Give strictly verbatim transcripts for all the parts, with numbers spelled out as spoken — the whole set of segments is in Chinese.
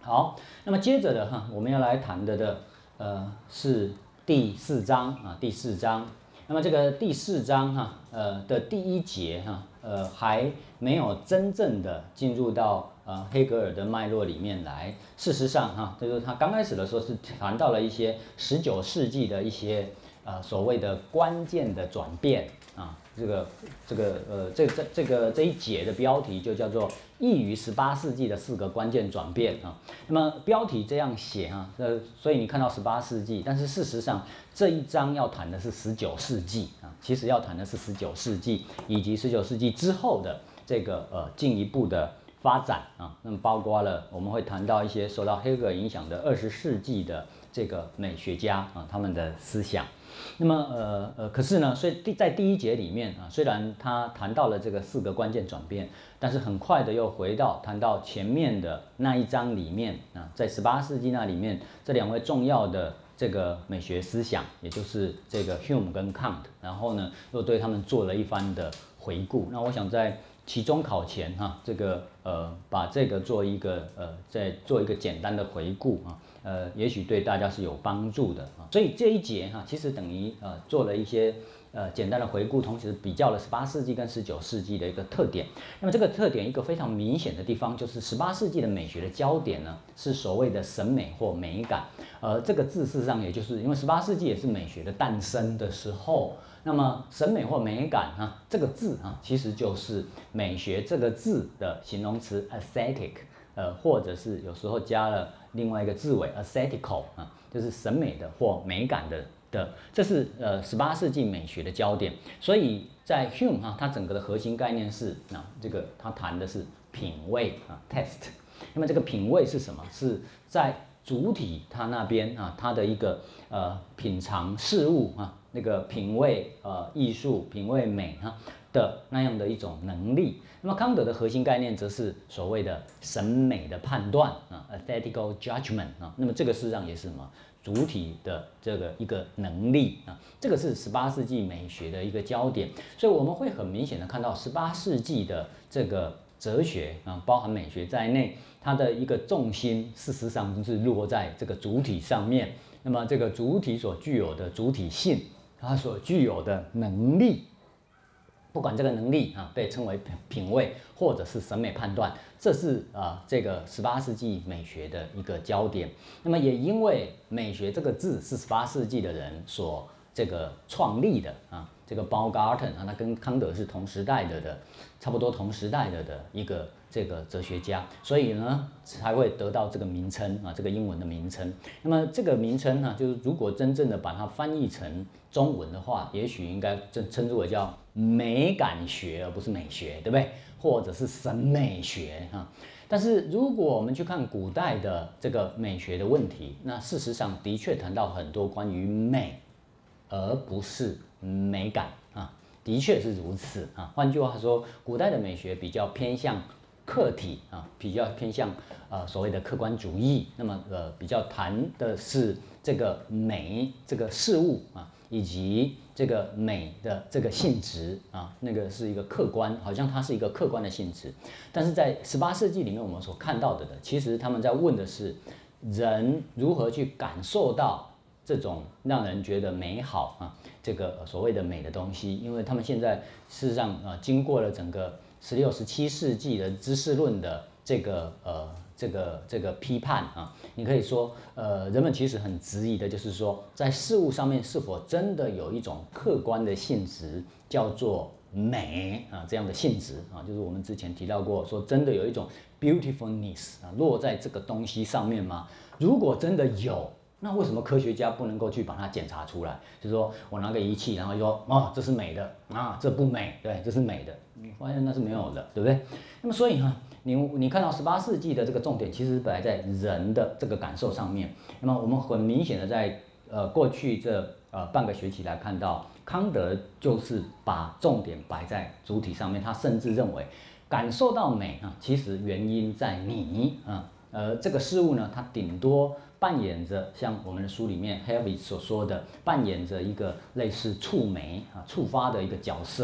好，那么接着的哈，我们要来谈的的呃是第四章啊，第四章。那么这个第四章哈，呃的第一节哈，呃还没有真正的进入到呃黑格尔的脉络里面来。事实上哈，就是他刚开始的时候是谈到了一些十九世纪的一些呃所谓的关键的转变啊。这个这个呃这这这个这一节的标题就叫做异于十八世纪的四个关键转变啊。那么标题这样写啊，呃，所以你看到十八世纪，但是事实上这一章要谈的是十九世纪啊，其实要谈的是十九世纪以及十九世纪之后的这个呃进一步的发展啊。那么包括了我们会谈到一些受到黑格尔影响的二十世纪的这个美学家啊，他们的思想。那么呃呃，可是呢，所以第在第一节里面啊，虽然他谈到了这个四个关键转变，但是很快的又回到谈到前面的那一章里面啊，在十八世纪那里面这两位重要的这个美学思想，也就是这个 Hume 跟 Kant， 然后呢又对他们做了一番的回顾。那我想在期中考前哈、啊，这个呃把这个做一个呃再做一个简单的回顾啊。呃，也许对大家是有帮助的啊，所以这一节哈、啊，其实等于呃做了一些呃简单的回顾，同时比较了十八世纪跟十九世纪的一个特点。那么这个特点一个非常明显的地方，就是十八世纪的美学的焦点呢是所谓的审美或美感。呃，这个字事实上也就是因为十八世纪也是美学的诞生的时候，那么审美或美感啊这个字啊其实就是美学这个字的形容词 aesthetic。呃，或者是有时候加了另外一个字尾 aesthetical 啊，就是审美的或美感的的，这是呃十八世纪美学的焦点。所以在 Hume 哈、啊，它整个的核心概念是啊，这个他谈的是品味啊 taste。那么这个品味是什么？是在主体他那边啊，他的一个呃品尝事物啊，那个品味呃艺术、品味美哈、啊、的那样的一种能力。那么康德的核心概念则是所谓的审美的判断啊 ，aesthetical judgment 啊。那么这个事实上也是什么？主体的这个一个能力啊，这个是十八世纪美学的一个焦点。所以我们会很明显的看到十八世纪的这个哲学啊，包含美学在内，它的一个重心事实上就是落在这个主体上面。那么这个主体所具有的主体性，它所具有的能力。不管这个能力啊被称为品味或者是审美判断，这是啊这个十八世纪美学的一个焦点。那么也因为美学这个字是十八世纪的人所这个创立的啊，这个 Baumgarten 啊，他跟康德是同时代的的，差不多同时代的的一个这个哲学家，所以呢才会得到这个名称啊，这个英文的名称。那么这个名称呢，就是如果真正的把它翻译成中文的话，也许应该称称之为叫美感学，而不是美学，对不对？或者是审美学啊。但是如果我们去看古代的这个美学的问题，那事实上的确谈到很多关于美，而不是美感啊，的确是如此啊。换句话说，古代的美学比较偏向客体啊，比较偏向呃所谓的客观主义。那么呃比较谈的是这个美这个事物啊。以及这个美的这个性质啊，那个是一个客观，好像它是一个客观的性质。但是在十八世纪里面，我们所看到的的，其实他们在问的是人如何去感受到这种让人觉得美好啊，这个所谓的美的东西。因为他们现在事实上啊，经过了整个十六、十七世纪的知识论的这个呃。这个这个批判啊，你可以说，呃，人们其实很质疑的，就是说，在事物上面是否真的有一种客观的性质，叫做美啊这样的性质啊，就是我们之前提到过，说真的有一种 beautifulness 啊落在这个东西上面吗？如果真的有，那为什么科学家不能够去把它检查出来？就是说我拿个仪器，然后说，哦，这是美的啊，这不美，对，这是美的，你发现那是没有的，对不对？那么所以呢？你你看到十八世纪的这个重点，其实摆在人的这个感受上面。那么我们很明显的在呃过去这呃半个学期来看到，康德就是把重点摆在主体上面。他甚至认为，感受到美啊，其实原因在你啊。呃，这个事物呢，它顶多扮演着像我们的书里面 Harvey 所说的，扮演着一个类似触媒啊、触发的一个角色。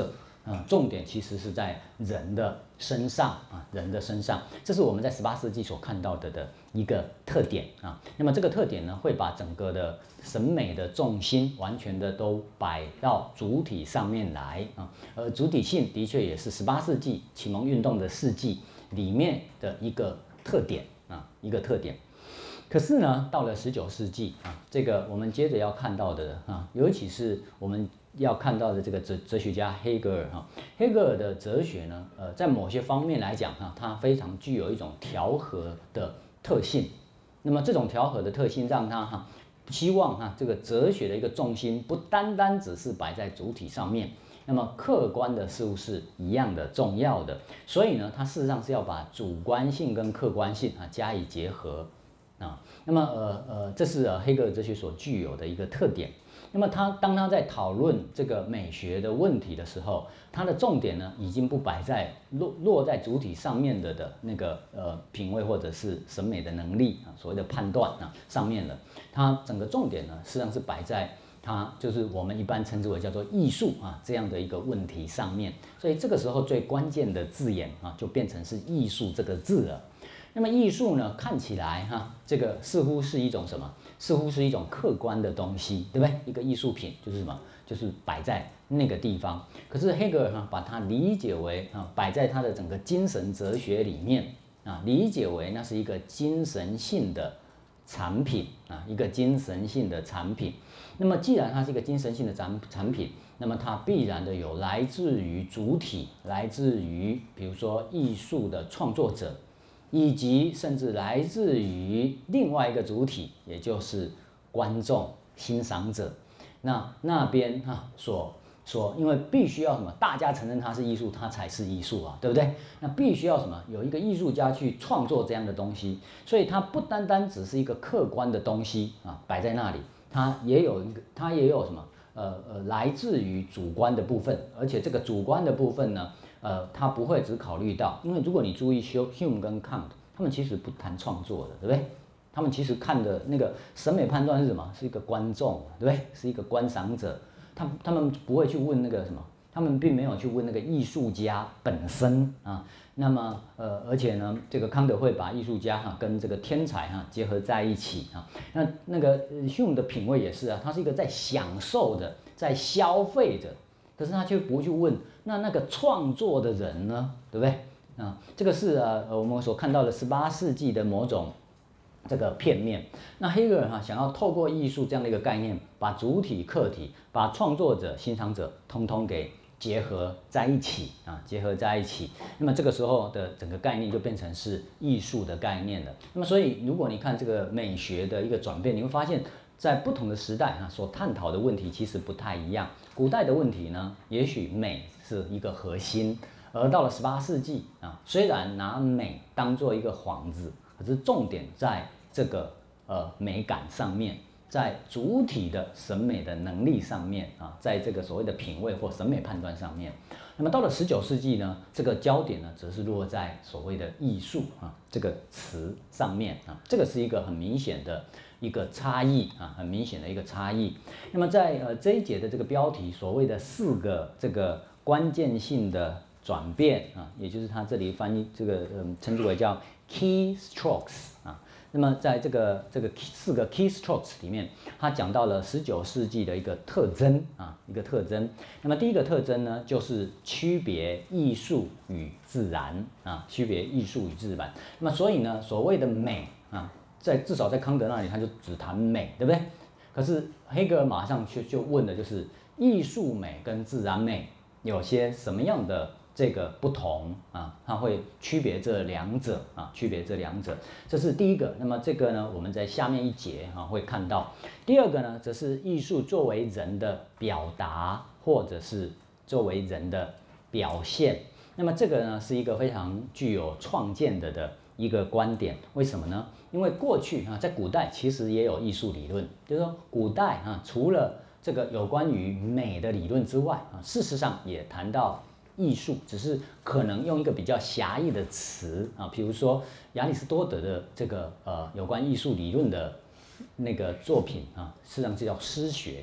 啊，重点其实是在人的身上啊，人的身上，这是我们在十八世纪所看到的的一个特点啊。那么这个特点呢，会把整个的审美的重心完全的都摆到主体上面来啊。而主体性的确也是十八世纪启蒙运动的世纪里面的一个特点啊，一个特点。可是呢，到了十九世纪啊，这个我们接着要看到的啊，尤其是我们要看到的这个哲哲学家黑格尔哈，黑格尔的哲学呢，呃，在某些方面来讲哈，它非常具有一种调和的特性。那么这种调和的特性，让他哈希望哈这个哲学的一个重心不单单只是摆在主体上面，那么客观的事物是一样的重要的。所以呢，他事实上是要把主观性跟客观性啊加以结合啊。那么呃呃，这是呃黑格尔哲学所具有的一个特点。那么他当他在讨论这个美学的问题的时候，他的重点呢，已经不摆在落落在主体上面的的那个呃品味或者是审美的能力啊，所谓的判断啊上面了。他整个重点呢，实际上是摆在它就是我们一般称之为叫做艺术啊这样的一个问题上面。所以这个时候最关键的字眼啊，就变成是艺术这个字了。那么艺术呢，看起来哈，这个似乎是一种什么？似乎是一种客观的东西，对不对？一个艺术品就是什么？就是摆在那个地方。可是黑格尔哈把它理解为啊，摆在他的整个精神哲学里面啊，理解为那是一个精神性的产品啊，一个精神性的产品。那么既然它是一个精神性的产产品，那么它必然的有来自于主体，来自于比如说艺术的创作者。以及甚至来自于另外一个主体，也就是观众、欣赏者。那那边哈所所，因为必须要什么，大家承认它是艺术，它才是艺术啊，对不对？那必须要什么，有一个艺术家去创作这样的东西，所以它不单单只是一个客观的东西啊，摆在那里，它也有一个，它也有什么，呃呃，来自于主观的部分，而且这个主观的部分呢。呃，他不会只考虑到，因为如果你注意 Hume 跟 Kant， 他们其实不谈创作的，对不对？他们其实看的那个审美判断是什么？是一个观众，对不对？是一个观赏者。他他们不会去问那个什么，他们并没有去问那个艺术家本身啊。那么呃，而且呢，这个康德会把艺术家哈、啊、跟这个天才哈、啊、结合在一起啊。那那个 Hume 的品味也是啊，他是一个在享受的，在消费着。可是他却不去问，那那个创作的人呢，对不对？啊，这个是呃我们所看到的十八世纪的某种这个片面。那黑格尔哈、啊、想要透过艺术这样的一个概念，把主体、客体、把创作者、欣赏者通通给结合在一起啊，结合在一起。那么这个时候的整个概念就变成是艺术的概念了。那么所以如果你看这个美学的一个转变，你会发现。在不同的时代啊，所探讨的问题其实不太一样。古代的问题呢，也许美是一个核心，而到了十八世纪啊，虽然拿美当做一个幌子，可是重点在这个呃美感上面，在主体的审美的能力上面啊，在这个所谓的品味或审美判断上面。那么到了十九世纪呢，这个焦点呢，则是落在所谓的艺术啊这个词上面啊，这个是一个很明显的。一个差异啊，很明显的一个差异。那么在呃这一节的这个标题，所谓的四个这个关键性的转变啊，也就是它这里翻译这个嗯称之为叫 key strokes 啊。那么在这个这个四个 key strokes 里面，它讲到了十九世纪的一个特征啊，一个特征。那么第一个特征呢，就是区别艺术与自然啊，区别艺术与自然。那么所以呢，所谓的美啊。在至少在康德那里，他就只谈美，对不对？可是黑格尔马上就就问的就是艺术美跟自然美有些什么样的这个不同啊？他会区别这两者啊，区别这两者，这是第一个。那么这个呢，我们在下面一节啊会看到。第二个呢，则是艺术作为人的表达，或者是作为人的表现。那么这个呢，是一个非常具有创建的的。一个观点，为什么呢？因为过去啊，在古代其实也有艺术理论，就是说古代啊，除了这个有关于美的理论之外啊，事实上也谈到艺术，只是可能用一个比较狭义的词啊，比如说亚里士多德的这个呃有关艺术理论的那个作品啊，实际上这叫诗学。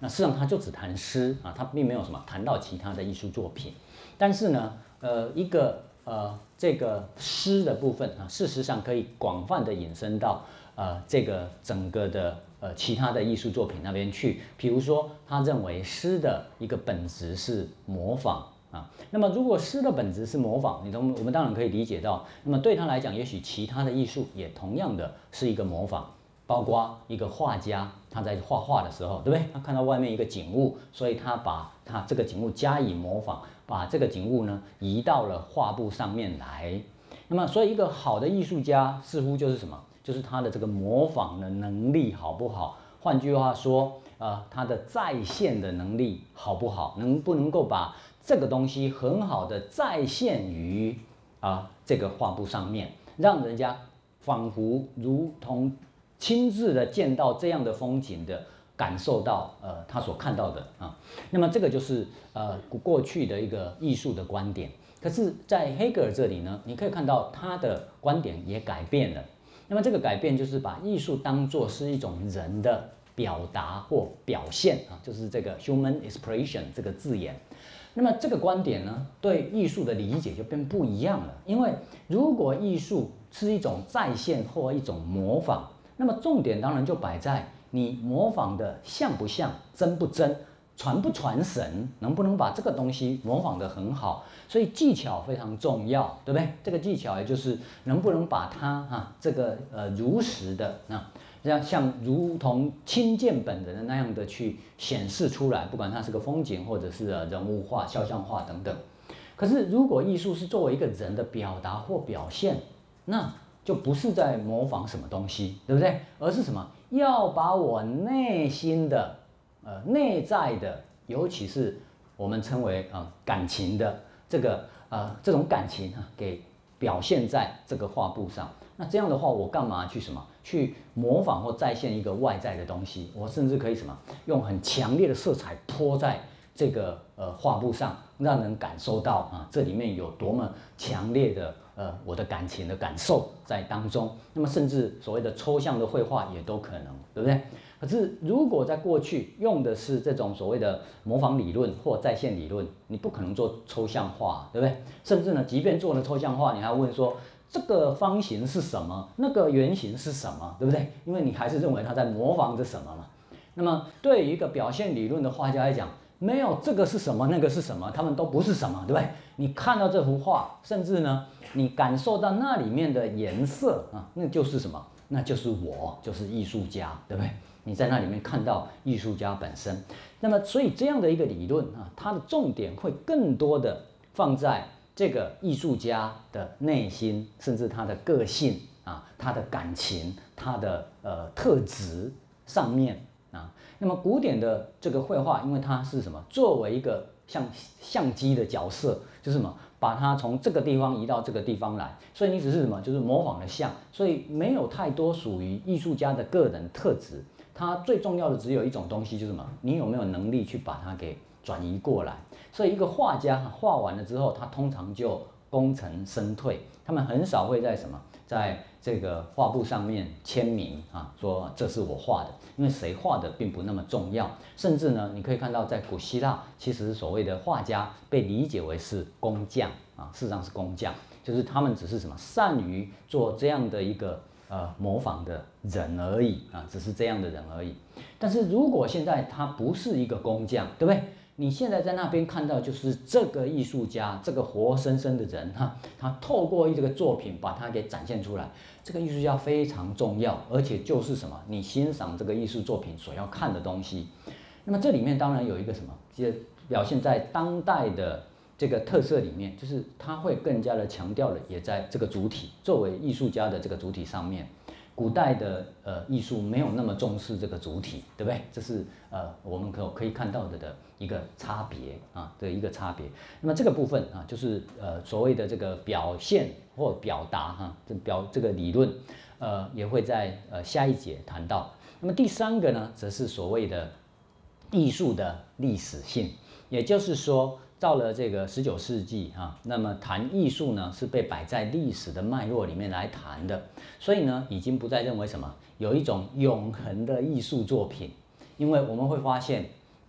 那事实上他就只谈诗啊，他并没有什么谈到其他的艺术作品。但是呢，呃，一个呃这个诗的部分啊，事实上可以广泛的引申到呃这个整个的呃其他的艺术作品那边去。比如说，他认为诗的一个本质是模仿。啊，那么如果诗的本质是模仿，你从我们当然可以理解到，那么对他来讲，也许其他的艺术也同样的是一个模仿，包括一个画家他在画画的时候，对不对？他看到外面一个景物，所以他把他这个景物加以模仿，把这个景物呢移到了画布上面来。那么，所以一个好的艺术家似乎就是什么？就是他的这个模仿的能力好不好？换句话说，呃，他的再现的能力好不好？能不能够把这个东西很好的再现于啊、呃、这个画布上面，让人家仿佛如同亲自的见到这样的风景的感受到呃他所看到的啊。那么这个就是呃过去的一个艺术的观点。可是，在黑格尔这里呢，你可以看到他的观点也改变了。那么这个改变就是把艺术当作是一种人的表达或表现啊，就是这个 human expression 这个字眼。那么这个观点呢，对艺术的理解就变不一样了。因为如果艺术是一种再现或一种模仿，那么重点当然就摆在你模仿的像不像、真不真、传不传神，能不能把这个东西模仿得很好。所以技巧非常重要，对不对？这个技巧也就是能不能把它哈这个呃如实的啊。像像如同亲见本人的那样的去显示出来，不管它是个风景，或者是人物画、肖像画等等。可是，如果艺术是作为一个人的表达或表现，那就不是在模仿什么东西，对不对？而是什么？要把我内心的、呃内在的，尤其是我们称为啊、呃、感情的这个呃这种感情啊，给表现在这个画布上。那这样的话，我干嘛去什么去模仿或再现一个外在的东西？我甚至可以什么用很强烈的色彩泼在这个呃画布上，让人感受到啊这里面有多么强烈的呃我的感情的感受在当中。那么甚至所谓的抽象的绘画也都可能，对不对？可是如果在过去用的是这种所谓的模仿理论或再现理论，你不可能做抽象画，对不对？甚至呢，即便做了抽象画，你还问说，这个方形是什么？那个圆形是什么？对不对？因为你还是认为他在模仿着什么嘛。那么对于一个表现理论的画家来讲，没有这个是什么，那个是什么，他们都不是什么，对不对？你看到这幅画，甚至呢，你感受到那里面的颜色啊，那就是什么？那就是我，就是艺术家，对不对？你在那里面看到艺术家本身。那么，所以这样的一个理论啊，它的重点会更多的放在这个艺术家的内心，甚至他的个性啊，他的感情，他的呃特质上面啊。那么古典的这个绘画，因为它是什么？作为一个像相机的角色，就是什么？把它从这个地方移到这个地方来，所以你只是什么？就是模仿的像，所以没有太多属于艺术家的个人特质。它最重要的只有一种东西，就是什么？你有没有能力去把它给转移过来？所以一个画家画完了之后，他通常就功成身退，他们很少会在什么，在这个画布上面签名啊，说这是我画的，因为谁画的并不那么重要。甚至呢，你可以看到在古希腊，其实所谓的画家被理解为是工匠啊，事实上是工匠，就是他们只是什么善于做这样的一个呃模仿的人而已啊，只是这样的人而已。但是如果现在他不是一个工匠，对不对？你现在在那边看到就是这个艺术家，这个活生生的人哈，他透过这个作品把它给展现出来。这个艺术家非常重要，而且就是什么？你欣赏这个艺术作品所要看的东西。那么这里面当然有一个什么，就表现在当代的这个特色里面，就是他会更加的强调的，也在这个主体作为艺术家的这个主体上面。古代的呃艺术没有那么重视这个主体，对不对？这是呃我们可可以看到的的一个差别啊的一个差别。那么这个部分啊，就是呃所谓的这个表现或表达哈、啊，这表这个理论，呃也会在呃下一节谈到。那么第三个呢，则是所谓的艺术的历史性，也就是说，到了这个十九世纪啊，那么谈艺术呢是被摆在历史的脉络里面来谈的，所以呢，已经不再认为什么有一种永恒的艺术作品，因为我们会发现，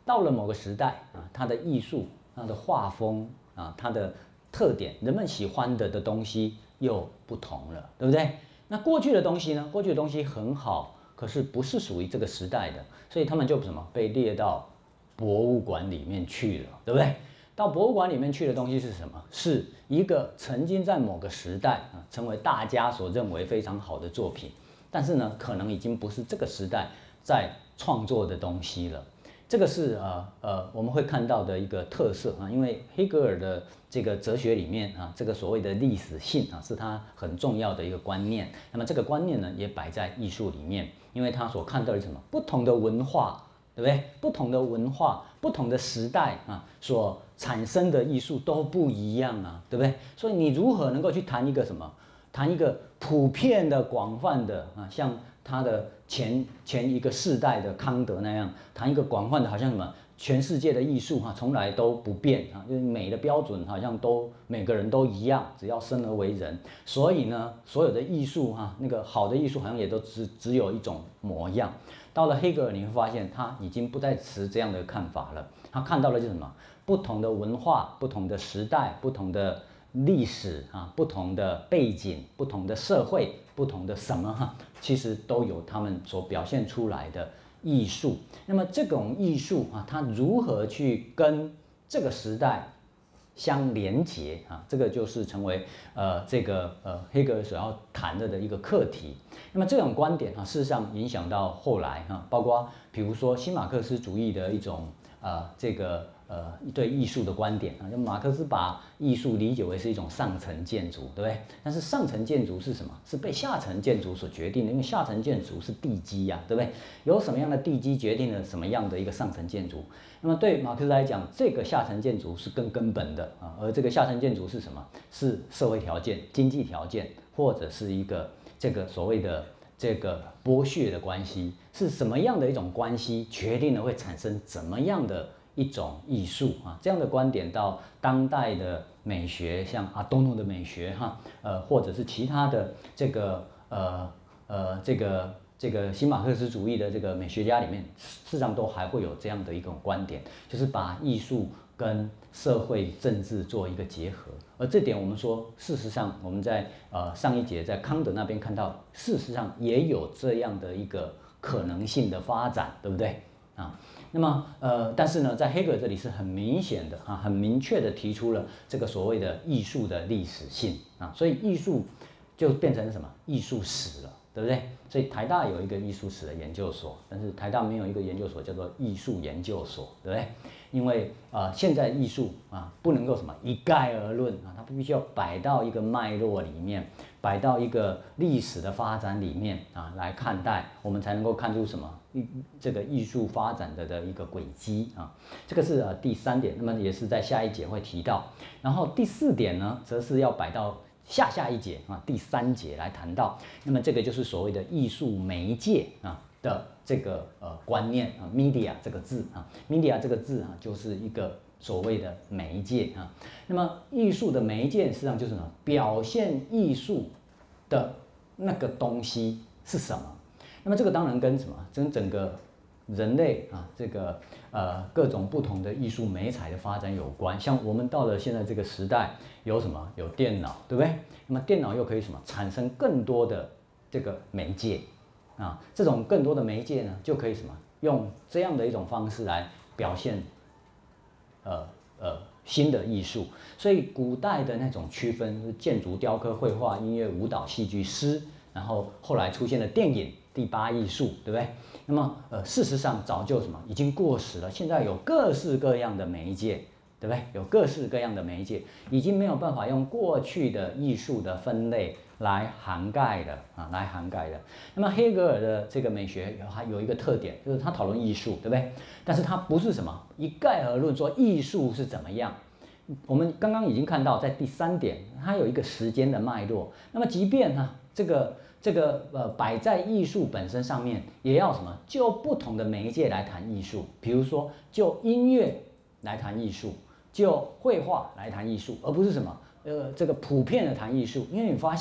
到了某个时代啊，它的艺术、它的画风啊、它的特点，人们喜欢的的东西又不同了，对不对？那过去的东西呢？过去的东西很好，可是不是属于这个时代的，所以他们就什么被列到博物馆里面去了，对不对？到博物馆里面去的东西是什么？是一个曾经在某个时代啊，成为大家所认为非常好的作品，但是呢，可能已经不是这个时代在创作的东西了。这个是呃呃我们会看到的一个特色啊，因为黑格尔的这个哲学里面啊，这个所谓的历史性啊，是他很重要的一个观念。那么这个观念呢，也摆在艺术里面，因为他所看到的是什么？不同的文化，对不对？不同的文化，不同的时代啊，所产生的艺术都不一样啊，对不对？所以你如何能够去谈一个什么？谈一个普遍的、广泛的啊，像他的前前一个世代的康德那样，谈一个广泛的，好像什么全世界的艺术哈、啊，从来都不变啊，就是美的标准好像都每个人都一样，只要生而为人，所以呢，所有的艺术哈、啊，那个好的艺术好像也都只只有一种模样。到了黑格尔，你会发现他已经不再持这样的看法了，他看到的就是什么？不同的文化、不同的时代、不同的历史啊，不同的背景、不同的社会、不同的什么哈，其实都有他们所表现出来的艺术。那么这种艺术啊，它如何去跟这个时代相连结啊？这个就是成为呃这个呃黑格尔所要谈的的一个课题。那么这种观点啊，事实上影响到后来哈、啊，包括比如说新马克思主义的一种呃这个。呃，对艺术的观点啊，就马克思把艺术理解为是一种上层建筑，对不对？但是上层建筑是什么？是被下层建筑所决定的，因为下层建筑是地基呀、啊，对不对？有什么样的地基决定了什么样的一个上层建筑？那么对马克思来讲，这个下层建筑是更根本的啊，而这个下层建筑是什么？是社会条件、经济条件，或者是一个这个所谓的这个剥削的关系，是什么样的一种关系，决定了会产生怎么样的一种艺术啊，这样的观点到当代的美学，像阿多诺的美学哈，呃，或者是其他的这个呃呃这个这个新马克思主义的这个美学家里面，事实上都还会有这样的一种观点，就是把艺术跟社会政治做一个结合。而这点我们说，事实上我们在呃上一节在康德那边看到，事实上也有这样的一个可能性的发展，对不对啊？那么，呃，但是呢，在黑格尔这里是很明显的啊，很明确的提出了这个所谓的艺术的历史性啊，所以艺术就变成什么艺术史了，对不对？所以台大有一个艺术史的研究所，但是台大没有一个研究所叫做艺术研究所，对不对？因为呃，现在艺术啊不能够什么一概而论啊，它必须要摆到一个脉络里面，摆到一个历史的发展里面啊来看待，我们才能够看出什么这个艺术发展的的一个轨迹啊。这个是呃第三点，那么也是在下一节会提到。然后第四点呢，则是要摆到下下一节啊，第三节来谈到。那么这个就是所谓的艺术媒介啊的这个呃观念啊 ，media 这个字啊 ，media 这个字啊，就是一个所谓的媒介啊。那么艺术的媒介实际上就是什么？表现艺术的那个东西是什么？那么这个当然跟什么？跟整个人类啊，这个呃各种不同的艺术媒材的发展有关。像我们到了现在这个时代，有什么？有电脑，对不对？那么电脑又可以什么？产生更多的这个媒介啊，这种更多的媒介呢，就可以什么？用这样的一种方式来表现，呃呃新的艺术。所以古代的那种区分，建筑、雕刻、绘画、音乐、舞蹈、戏剧、诗，然后后来出现了电影。第八艺术，对不对？那么，呃，事实上早就什么已经过时了。现在有各式各样的媒介，对不对？有各式各样的媒介，已经没有办法用过去的艺术的分类来涵盖的啊，来涵盖的。那么黑格尔的这个美学还有一个特点，就是他讨论艺术，对不对？但是他不是什么一概而论说艺术是怎么样。我们刚刚已经看到，在第三点，它有一个时间的脉络。那么，即便呢，这个。这个呃摆在艺术本身上面，也要什么？就不同的媒介来谈艺术，比如说就音乐来谈艺术，就绘画来谈艺术，而不是什么呃这个普遍的谈艺术。因为你发现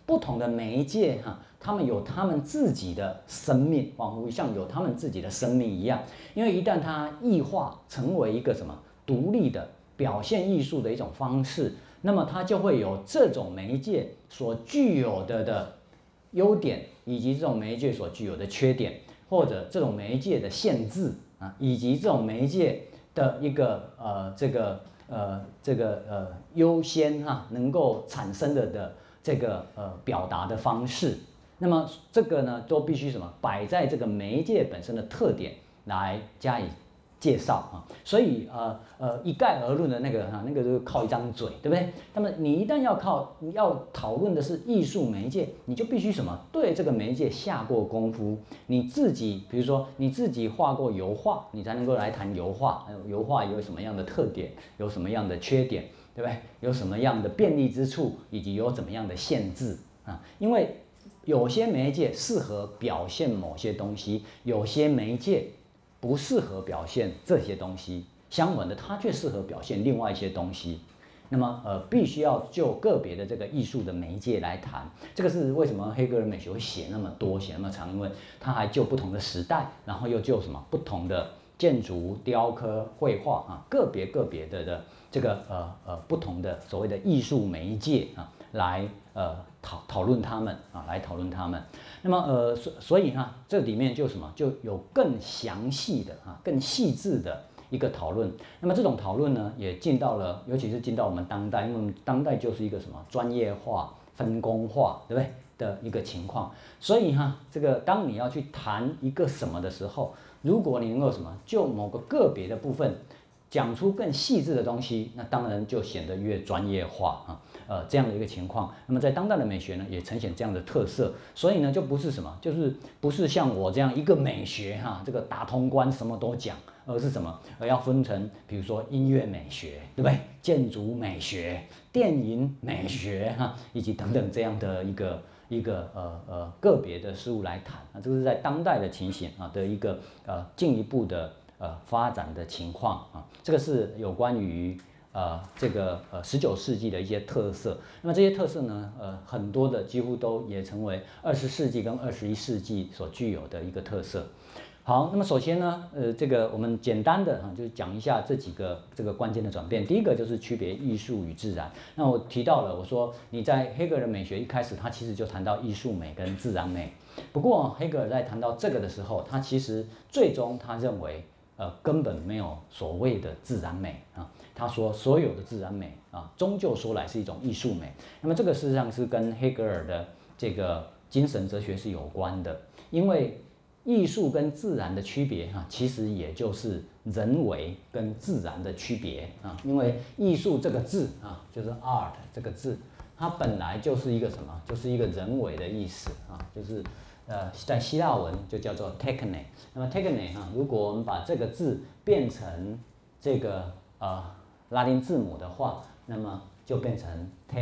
不同的媒介哈，他们有他们自己的生命，仿佛像有他们自己的生命一样。因为一旦它异化成为一个什么独立的表现艺术的一种方式，那么它就会有这种媒介所具有的的优点，以及这种媒介所具有的缺点，或者这种媒介的限制啊，以及这种媒介的一个呃这个呃这个呃优先哈、啊，能够产生的的这个呃表达的方式。那么这个呢，都必须什么摆在这个媒介本身的特点来加以介绍啊，所以呃呃一概而论的那个哈、啊，那个就是靠一张嘴，对不对？那么你一旦要靠要讨论的是艺术媒介，你就必须什么对这个媒介下过功夫，你自己比如说你自己画过油画，你才能够来谈油画，油画有什么样的特点，有什么样的缺点，对不对？有什么样的便利之处，以及有怎么样的限制啊？因为有些媒介适合表现某些东西，有些媒介不适合表现这些东西，相反的，它却适合表现另外一些东西。那么，呃，必须要就个别的这个艺术的媒介来谈。这个是为什么黑格尔美学会写那么多、写那么长，因为它还就不同的时代，然后又就什么不同的建筑、雕刻、绘画啊，个别个别的的这个呃呃不同的所谓的艺术媒介啊，来呃讨讨论他们啊，来讨论他们。那么呃，所所以哈，这里面就什么就有更详细的啊、更细致的一个讨论。那么这种讨论呢，也进到了，尤其是进到我们当代，因为我们当代就是一个什么专业化、分工化，对不对的一个情况。所以哈，这个当你要去谈一个什么的时候，如果你能够什么就某个个别的部分讲出更细致的东西，那当然就显得越专业化啊。呃，这样的一个情况，那么在当代的美学呢，也呈现这样的特色，所以呢，就不是什么，就是不是像我这样一个美学哈，这个打通关什么都讲，而是什么，而要分成，比如说音乐美学，对不对？建筑美学、电影美学哈，以及等等这样的一个一个呃呃个别的事物来谈啊，这是在当代的情形啊的一个呃进一步的呃发展的情况啊，这个是有关于。呃，这个呃十九世纪的一些特色，那么这些特色呢，呃，很多的几乎都也成为二十世纪跟二十一世纪所具有的一个特色。好，那么首先呢，呃，这个我们简单的啊，就讲一下这几个这个关键的转变。第一个就是区别艺术与自然。那我提到了，我说你在黑格尔美学一开始，他其实就谈到艺术美跟自然美。不过黑格尔在谈到这个的时候，他其实最终他认为。呃，根本没有所谓的自然美啊。他说，所有的自然美啊，终究说来是一种艺术美。那么这个事实上是跟黑格尔的这个精神哲学是有关的，因为艺术跟自然的区别哈、啊，其实也就是人为跟自然的区别啊。因为艺术这个字啊，就是 art 这个字，它本来就是一个什么，就是一个人为的意思啊，就是。呃，在希腊文就叫做 techne。那么 techne 哈，如果我们把这个字变成这个呃拉丁字母的话，那么就变成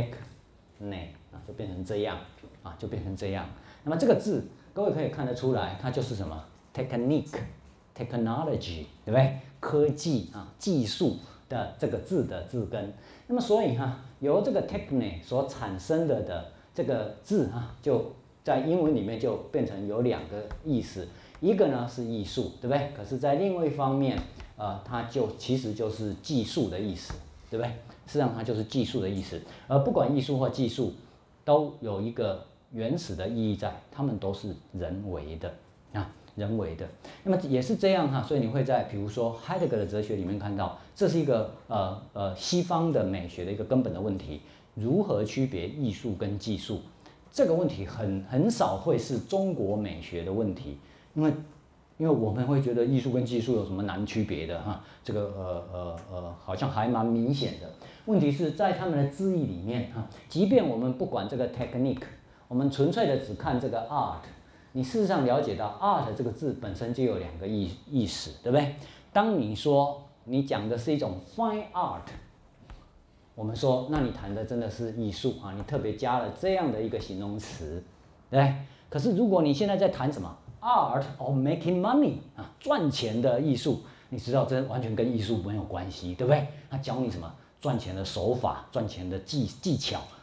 techne 啊，就变成这样啊，就变成这样。那么这个字，各位可以看得出来，它就是什么 technique、technology， 对不对？科技啊，技术的这个字的字根。那么所以哈，由这个 techne 所产生的的这个字哈，就在英文里面就变成有两个意思，一个呢是艺术，对不对？可是，在另外一方面，呃，它就其实就是技术的意思，对不对？事实上，它就是技术的意思。而不管艺术或技术，都有一个原始的意义在，它们都是人为的啊，人为的。那么也是这样哈，所以你会在比如说海德格的哲学里面看到，这是一个呃呃西方的美学的一个根本的问题：如何区别艺术跟技术？这个问题很很少会是中国美学的问题，因为因为我们会觉得艺术跟技术有什么难区别的哈？这个呃呃呃，好像还蛮明显的。问题是在他们的字义里面哈，即便我们不管这个 technique， 我们纯粹的只看这个 art， 你事实上了解到 art 这个字本身就有两个意意思，对不对？当你说你讲的是一种 fine art。我们说，那你谈的真的是艺术啊，你特别加了这样的一个形容词，对不对？可是如果你现在在谈什么 art of making money 啊，赚钱的艺术，你知道这完全跟艺术没有关系，对不对？他教你什么赚钱的手法、赚钱的技技巧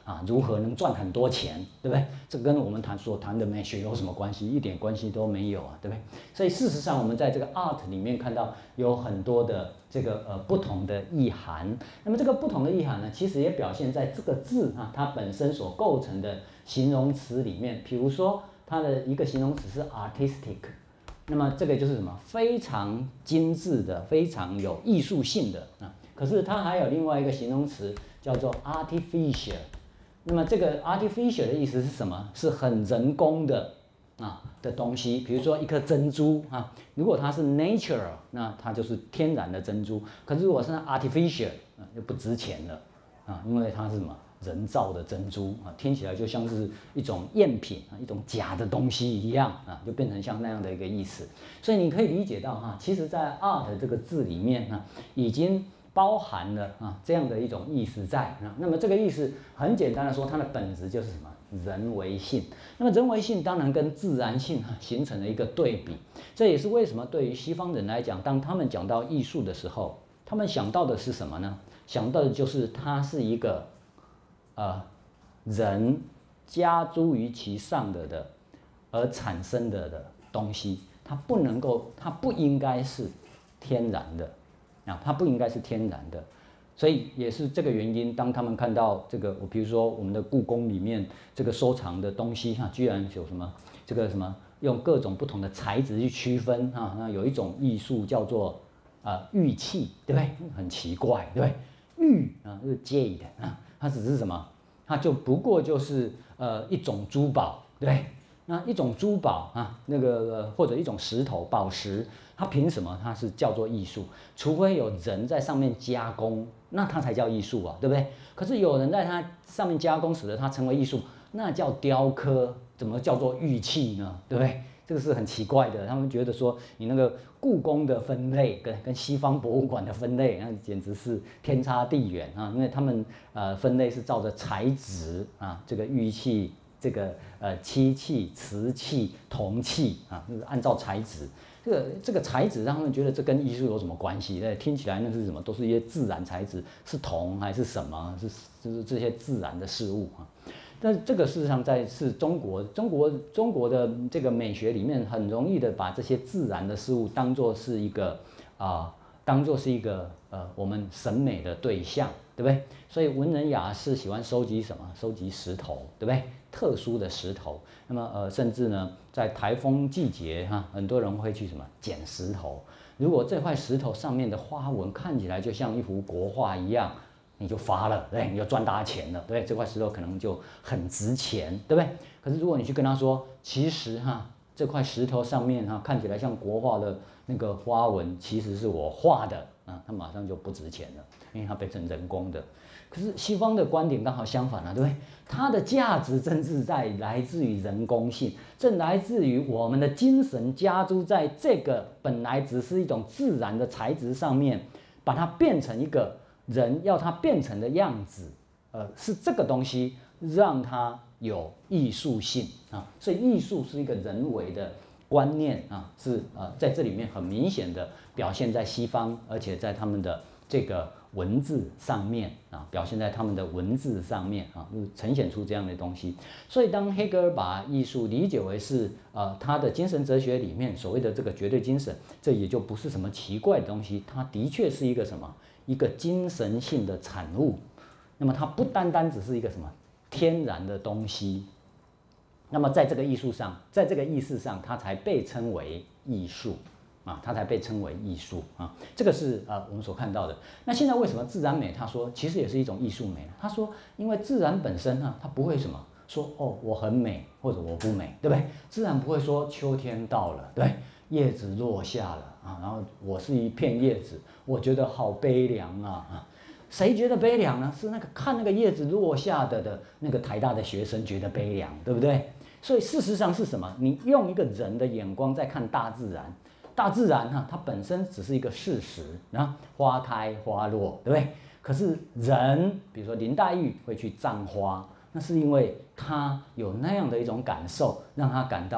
啊，如何能赚很多钱，对不对？这跟我们谈所谈的美学有什么关系？一点关系都没有啊，对不对？所以事实上，我们在这个 art 里面看到有很多的这个呃不同的意涵。那么这个不同的意涵呢，其实也表现在这个字啊它本身所构成的形容词里面。比如说，它的一个形容词是 artistic。那么这个就是什么？非常精致的，非常有艺术性的啊。可是它还有另外一个形容词叫做 artificial。那么这个 artificial 的意思是什么？是很人工的啊的东西。比如说一颗珍珠啊，如果它是 natural， 那它就是天然的珍珠。可是如果是 artificial， 啊就不值钱了啊，因为它是什么？人造的珍珠啊，听起来就像是一种赝品啊，一种假的东西一样啊，就变成像那样的一个意思。所以你可以理解到哈，其实在 art 这个字里面呢，已经包含了啊这样的一种意思在啊。那么这个意思很简单的说，它的本质就是什么？人为性。那么人为性当然跟自然性形成了一个对比。这也是为什么对于西方人来讲，当他们讲到艺术的时候，他们想到的是什么呢？想到的就是它是一个呃，人加诸于其上的的而产生的的东西，它不能够，它不应该是天然的啊，它不应该是天然的，所以也是这个原因，当他们看到这个，我比如说我们的故宫里面这个收藏的东西哈，居然有什么这个什么用各种不同的材质去区分啊，那有一种艺术叫做啊玉器，对不对？很奇怪，对不对？玉啊，就是 jade 啊。它只是什么？它就不过就是呃一种珠宝，对，那一种珠宝啊，那个、呃、或者一种石头宝石，它凭什么它是叫做艺术？除非有人在上面加工，那它才叫艺术啊，对不对？可是有人在它上面加工，使得它成为艺术，那叫雕刻，怎么叫做玉器呢？对不对？这个是很奇怪的，他们觉得说你那个故宫的分类跟跟西方博物馆的分类，那简直是天差地远啊！因为他们呃分类是照着材质啊，这个玉器、这个呃漆器、瓷器、铜器啊，就是按照材质。这个这个材质让他们觉得这跟艺术有什么关系？那听起来那是什么？都是一些自然材质，是铜还是什么？是就是这些自然的事物啊。但是这个事实上在是中国中国中国的这个美学里面，很容易的把这些自然的事物当作是一个啊、呃，当作是一个呃我们审美的对象，对不对？所以文人雅士喜欢收集什么？收集石头，对不对？特殊的石头。那么呃，甚至呢，在台风季节哈，很多人会去什么捡石头。如果这块石头上面的花纹看起来就像一幅国画一样，你就发了，对，你就赚大钱了，对，这块石头可能就很值钱，对不对？可是如果你去跟他说，其实哈，这块石头上面哈看起来像国画的那个花纹，其实是我画的啊，它马上就不值钱了，因为它变成人工的。可是西方的观点刚好相反了，对不对？它的价值正是在来自于人工性，正来自于我们的精神加诸在这个本来只是一种自然的材质上面，把它变成一个人要它变成的样子，呃，是这个东西让它有艺术性啊，所以艺术是一个人为的观念啊，是呃在这里面很明显的表现在西方，而且在他们的这个文字上面啊，表现在他们的文字上面啊，就呈现出这样的东西。所以当黑格尔把艺术理解为是呃他的精神哲学里面所谓的这个绝对精神，这也就不是什么奇怪的东西，它的确是一个什么？一个精神性的产物，那么它不单单只是一个什么天然的东西，那么在这个艺术上，在这个意识上，它才被称为艺术啊，它才被称为艺术啊，这个是呃我们所看到的。那现在为什么自然美？他说其实也是一种艺术美。他说，因为自然本身呢，它不会什么说哦我很美或者我不美，对不对？自然不会说秋天到了，对，叶子落下了。啊，然后我是一片叶子，我觉得好悲凉啊！啊，谁觉得悲凉呢？是那个看那个叶子落下的的那个台大的学生觉得悲凉，对不对？所以事实上是什么？你用一个人的眼光在看大自然，大自然哈、啊，它本身只是一个事实，然后花开花落，对不对？可是人，比如说林黛玉会去葬花，那是因为他有那样的一种感受，让他感到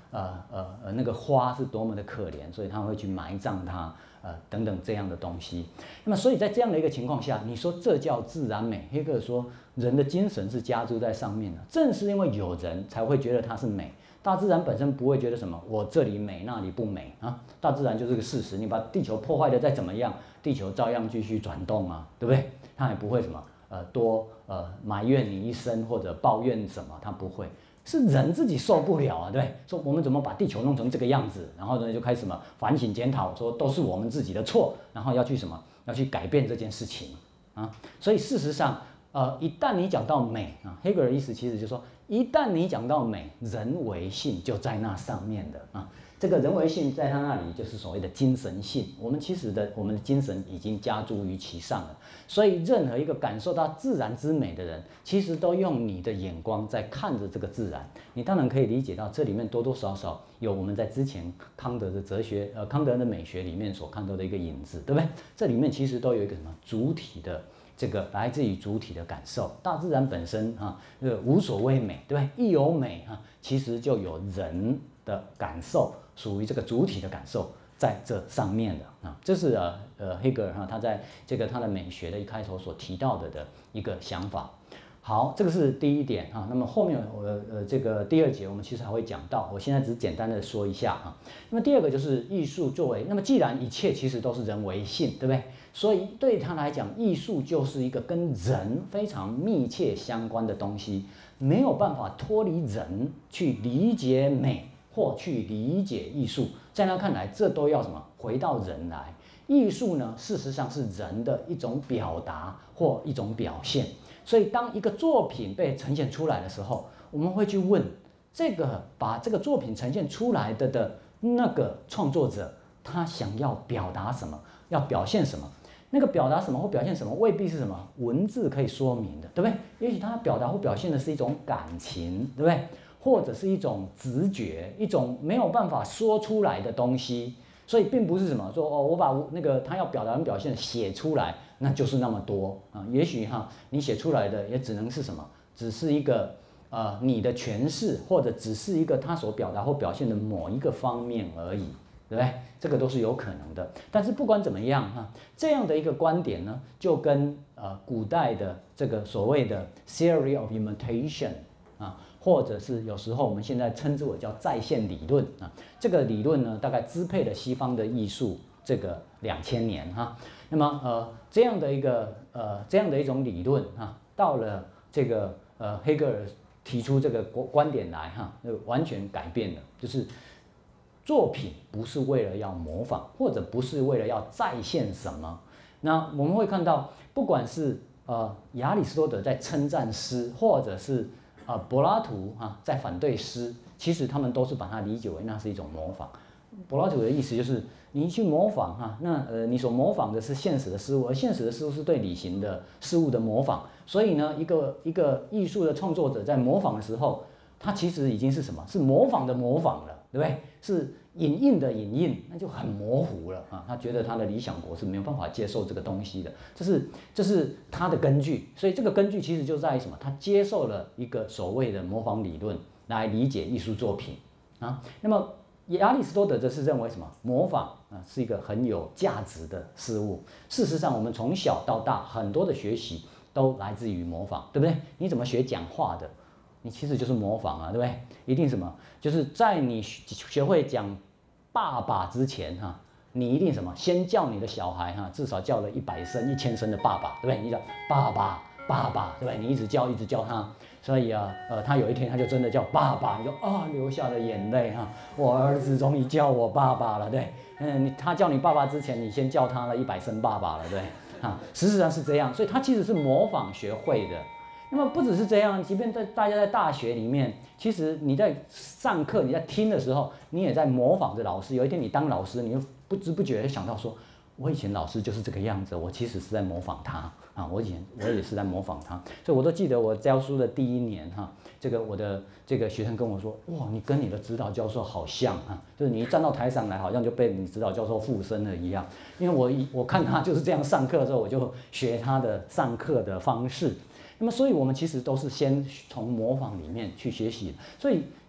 呃呃呃那个花是多么的可怜，所以他会去埋葬它，呃等等这样的东西。那么所以在这样的一个情况下，你说这叫自然美？黑格尔说人的精神是加诸在上面的，正是因为有人才会觉得它是美。大自然本身不会觉得什么，我这里美那里不美啊，大自然就是个事实。你把地球破坏的再怎么样，地球照样继续转动啊，对不对？它也不会什么呃多呃埋怨你一生或者抱怨什么，它不会。是人自己受不了啊，对不对？说我们怎么把地球弄成这个样子，然后呢就开始什么反省检讨，说都是我们自己的错，然后要去什么要去改变这件事情啊。所以事实上，呃，一旦你讲到美啊，黑格尔的意思其实就是说，一旦你讲到美，人为性就在那上面的啊。这个人为性在他那里就是所谓的精神性，我们其实的我们的精神已经加诸于其上了。所以任何一个感受到自然之美的人，其实都用你的眼光在看着这个自然。你当然可以理解到这里面多多少少有我们在之前康德的哲学，呃，康德的美学里面所看到的一个影子，对不对？这里面其实都有一个什么主体的。这个来自于主体的感受，大自然本身啊，呃，无所谓美，对不对？一有美啊，其实就有人的感受，属于这个主体的感受在这上面的啊，这是呃呃黑格尔哈他在这个他的美学的一开头所提到的的一个想法。好，这个是第一点哈。那么后面我呃这个第二节我们其实还会讲到，我现在只简单的说一下哈。那么第二个就是艺术作为，那么既然一切其实都是人为性，对不对？所以对他来讲，艺术就是一个跟人非常密切相关的东西，没有办法脱离人去理解美或去理解艺术。在他看来，这都要什么？回到人来。艺术呢，事实上是人的一种表达或一种表现。所以，当一个作品被呈现出来的时候，我们会去问：这个把这个作品呈现出来的的那个创作者，他想要表达什么？要表现什么？那个表达什么或表现什么，未必是什么文字可以说明的，对不对？也许他表达或表现的是一种感情，对不对？或者是一种直觉，一种没有办法说出来的东西。所以并不是什么说哦，我把那个他要表达跟表现写出来，那就是那么多啊。也许哈，你写出来的也只能是什么，只是一个呃你的诠释，或者只是一个他所表达或表现的某一个方面而已，对不对？这个都是有可能的。但是不管怎么样哈，这样的一个观点呢，就跟呃古代的这个所谓的 theory of imitation 啊。或者是有时候我们现在称之为叫再现理论啊，这个理论呢，大概支配了西方的艺术这个两千年哈。那么呃这样的一个呃这样的一种理论哈，到了这个呃黑格尔提出这个观点来哈，就完全改变了，就是作品不是为了要模仿，或者不是为了要再现什么。那我们会看到，不管是呃亚里士多德在称赞诗，或者是啊，柏拉图啊，在反对诗，其实他们都是把它理解为那是一种模仿。柏拉图的意思就是，你去模仿哈，那呃，你所模仿的是现实的事物，而现实的事物是对理性的事物的模仿。所以呢，一个一个艺术的创作者在模仿的时候，他其实已经是什么？是模仿的模仿了，对不对？是影印的影印，那就很模糊了啊。他觉得他的理想国是没有办法接受这个东西的，这是这是他的根据。所以这个根据其实就在于什么？他接受了一个所谓的模仿理论来理解艺术作品啊。那么亚里士多德则是认为什么？模仿啊是一个很有价值的事物。事实上，我们从小到大很多的学习都来自于模仿，对不对？你怎么学讲话的？你其实就是模仿啊，对不对？一定什么？就是在你学会讲爸爸之前哈，你一定什么？先叫你的小孩哈，至少叫了一百声、一千声的爸爸，对不对？你叫爸爸、爸爸，对不对？你一直叫、一直叫他，所以啊，呃，他有一天他就真的叫爸爸，你就啊流下了眼泪哈。我儿子终于叫我爸爸了，对，嗯，你他叫你爸爸之前，你先叫他了一百声爸爸了，对，啊，事实上是这样，所以他其实是模仿学会的。那么不只是这样，即便在大家在大学里面，其实你在上课、你在听的时候，你也在模仿着老师。有一天你当老师，你就不知不觉想到说，我以前老师就是这个样子，我其实是在模仿他啊。我以前我也是在模仿他，所以我都记得我教书的第一年哈，这个我的这个学生跟我说，哇，你跟你的指导教授好像啊，就是你一站到台上来，好像就被你指导教授附身了一样。因为我我看他就是这样上课的时候，我就学他的上课的方式。那么，所以我们其实都是先从模仿里面去学习，所以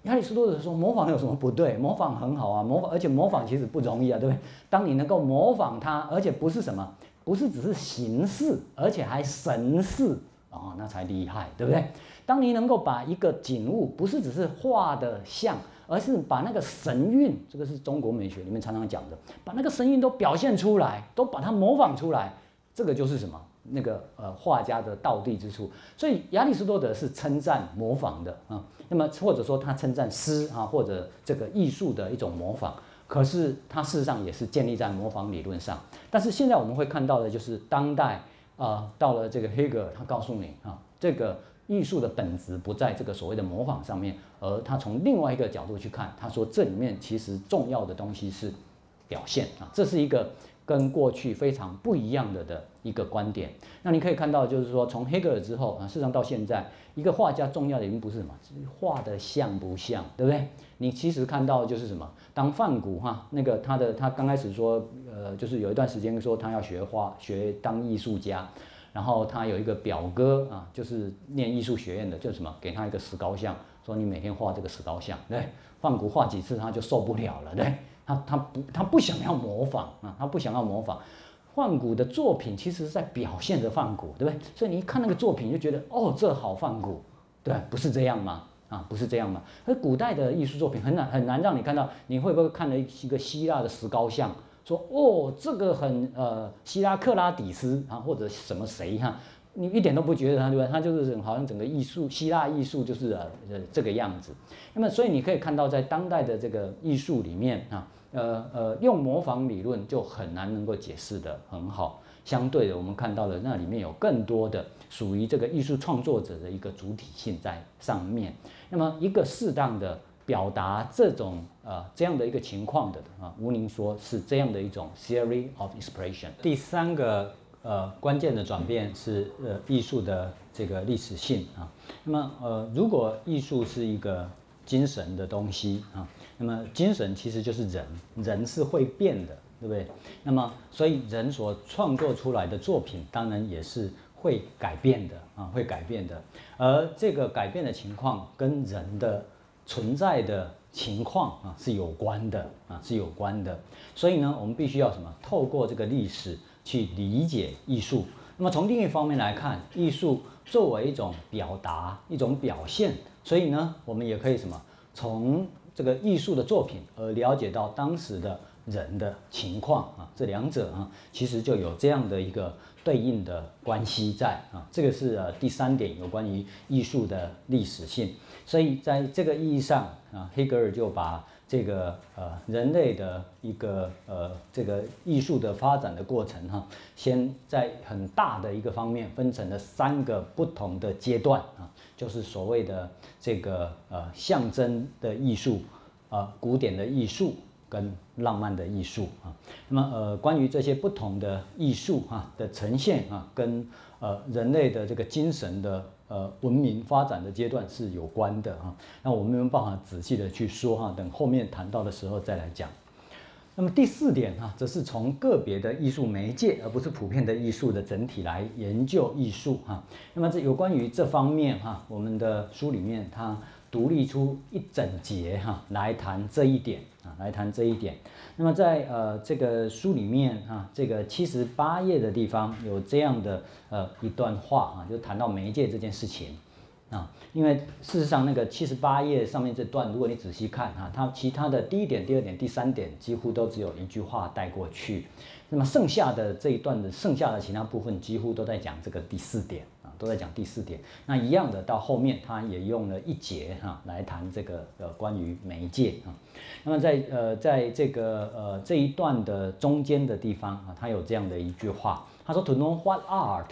亚里士多德说模仿有什么不对？模仿很好啊，模仿而且模仿其实不容易啊，对不对？当你能够模仿它，而且不是什么，不是只是形似，而且还神似哦，那才厉害，对不对？当你能够把一个景物不是只是画的像，而是把那个神韵，这个是中国美学里面常常讲的，把那个神韵都表现出来，都把它模仿出来，这个就是什么？那个呃画家的道地之处。所以亚里士多德是称赞模仿的啊，那么或者说他称赞诗啊或者这个艺术的一种模仿。可是它事实上也是建立在模仿理论上。但是现在我们会看到的就是当代啊、呃，到了这个黑格尔，他告诉你啊，这个艺术的本质不在这个所谓的模仿上面，而他从另外一个角度去看，他说这里面其实重要的东西是表现啊，这是一个跟过去非常不一样的的一个观点。那你可以看到，就是说从黑格尔之后啊，事实上到现在，一个画家重要的已经不是什么画的像不像，对不对？你其实看到就是什么，当梵谷哈那个他的他刚开始说，呃，就是有一段时间说他要学画，学当艺术家。然后他有一个表哥啊，就是念艺术学院的，就是什么，给他一个石膏像，说你每天画这个石膏像，对，梵谷画几次他就受不了了，对，他他不他不想要模仿啊，他不想要模仿，梵谷的作品其实是在表现着梵谷，对不对？所以你一看那个作品就觉得，哦，这好梵谷，对，不是这样吗？啊，不是这样吗？而古代的艺术作品很难很难让你看到，你会不会看了一个希腊的石膏像？说哦，这个很呃，希拉克拉底斯啊，或者什么谁哈，你一点都不觉得他对吧？他就是好像整个艺术，希腊艺术就是呃呃这个样子。那么，所以你可以看到，在当代的这个艺术里面啊，呃呃，用模仿理论就很难能够解释得很好。相对的，我们看到了那里面有更多的属于这个艺术创作者的一个主体性在上面。那么，一个适当的表达这种呃这样的一个情况的啊，吴宁说是这样的一种 theory of expression。第三个呃关键的转变是呃艺术的这个历史性啊。那么呃如果艺术是一个精神的东西啊，那么精神其实就是人，人是会变的，对不对？那么所以人所创作出来的作品当然也是会改变的啊，会改变的。而这个改变的情况跟人的存在的情况啊是有关的啊是有关的，所以呢，我们必须要什么？透过这个历史去理解艺术。那么从另一方面来看，艺术作为一种表达、一种表现，所以呢，我们也可以什么？从这个艺术的作品而了解到当时的人的情况啊，这两者啊，其实就有这样的一个对应的关系在啊。这个是呃第三点，有关于艺术的历史性。所以在这个意义上啊，黑格尔就把这个呃人类的一个呃这个艺术的发展的过程哈，先在很大的一个方面分成了三个不同的阶段啊，就是所谓的这个呃象征的艺术、呃古典的艺术跟浪漫的艺术啊。那么呃关于这些不同的艺术哈的呈现啊，跟呃人类的这个精神的呃文明发展的阶段是有关的哈。那我们没有办法仔细的去说哈，等后面谈到的时候再来讲。那么第四点哈，则是从个别的艺术媒介，而不是普遍的艺术的整体来研究艺术哈。那么这有关于这方面哈，我们的书里面它独立出一整节哈来谈这一点啊，来谈这一点。那么在呃这个书里面啊，这个七十八页的地方有这样的呃一段话啊，就谈到媒介这件事情。啊，因为事实上那个七十八页上面这段，如果你仔细看啊，它其他的第一点、第二点、第三点几乎都只有一句话带过去，那么剩下的这一段的剩下的其他部分几乎都在讲这个第四点啊，都在讲第四点。那一样的到后面，它也用了一节哈、啊、来谈这个呃关于媒介啊。那么在呃在这个呃这一段的中间的地方啊，它有这样的一句话，他说 ：“To know what art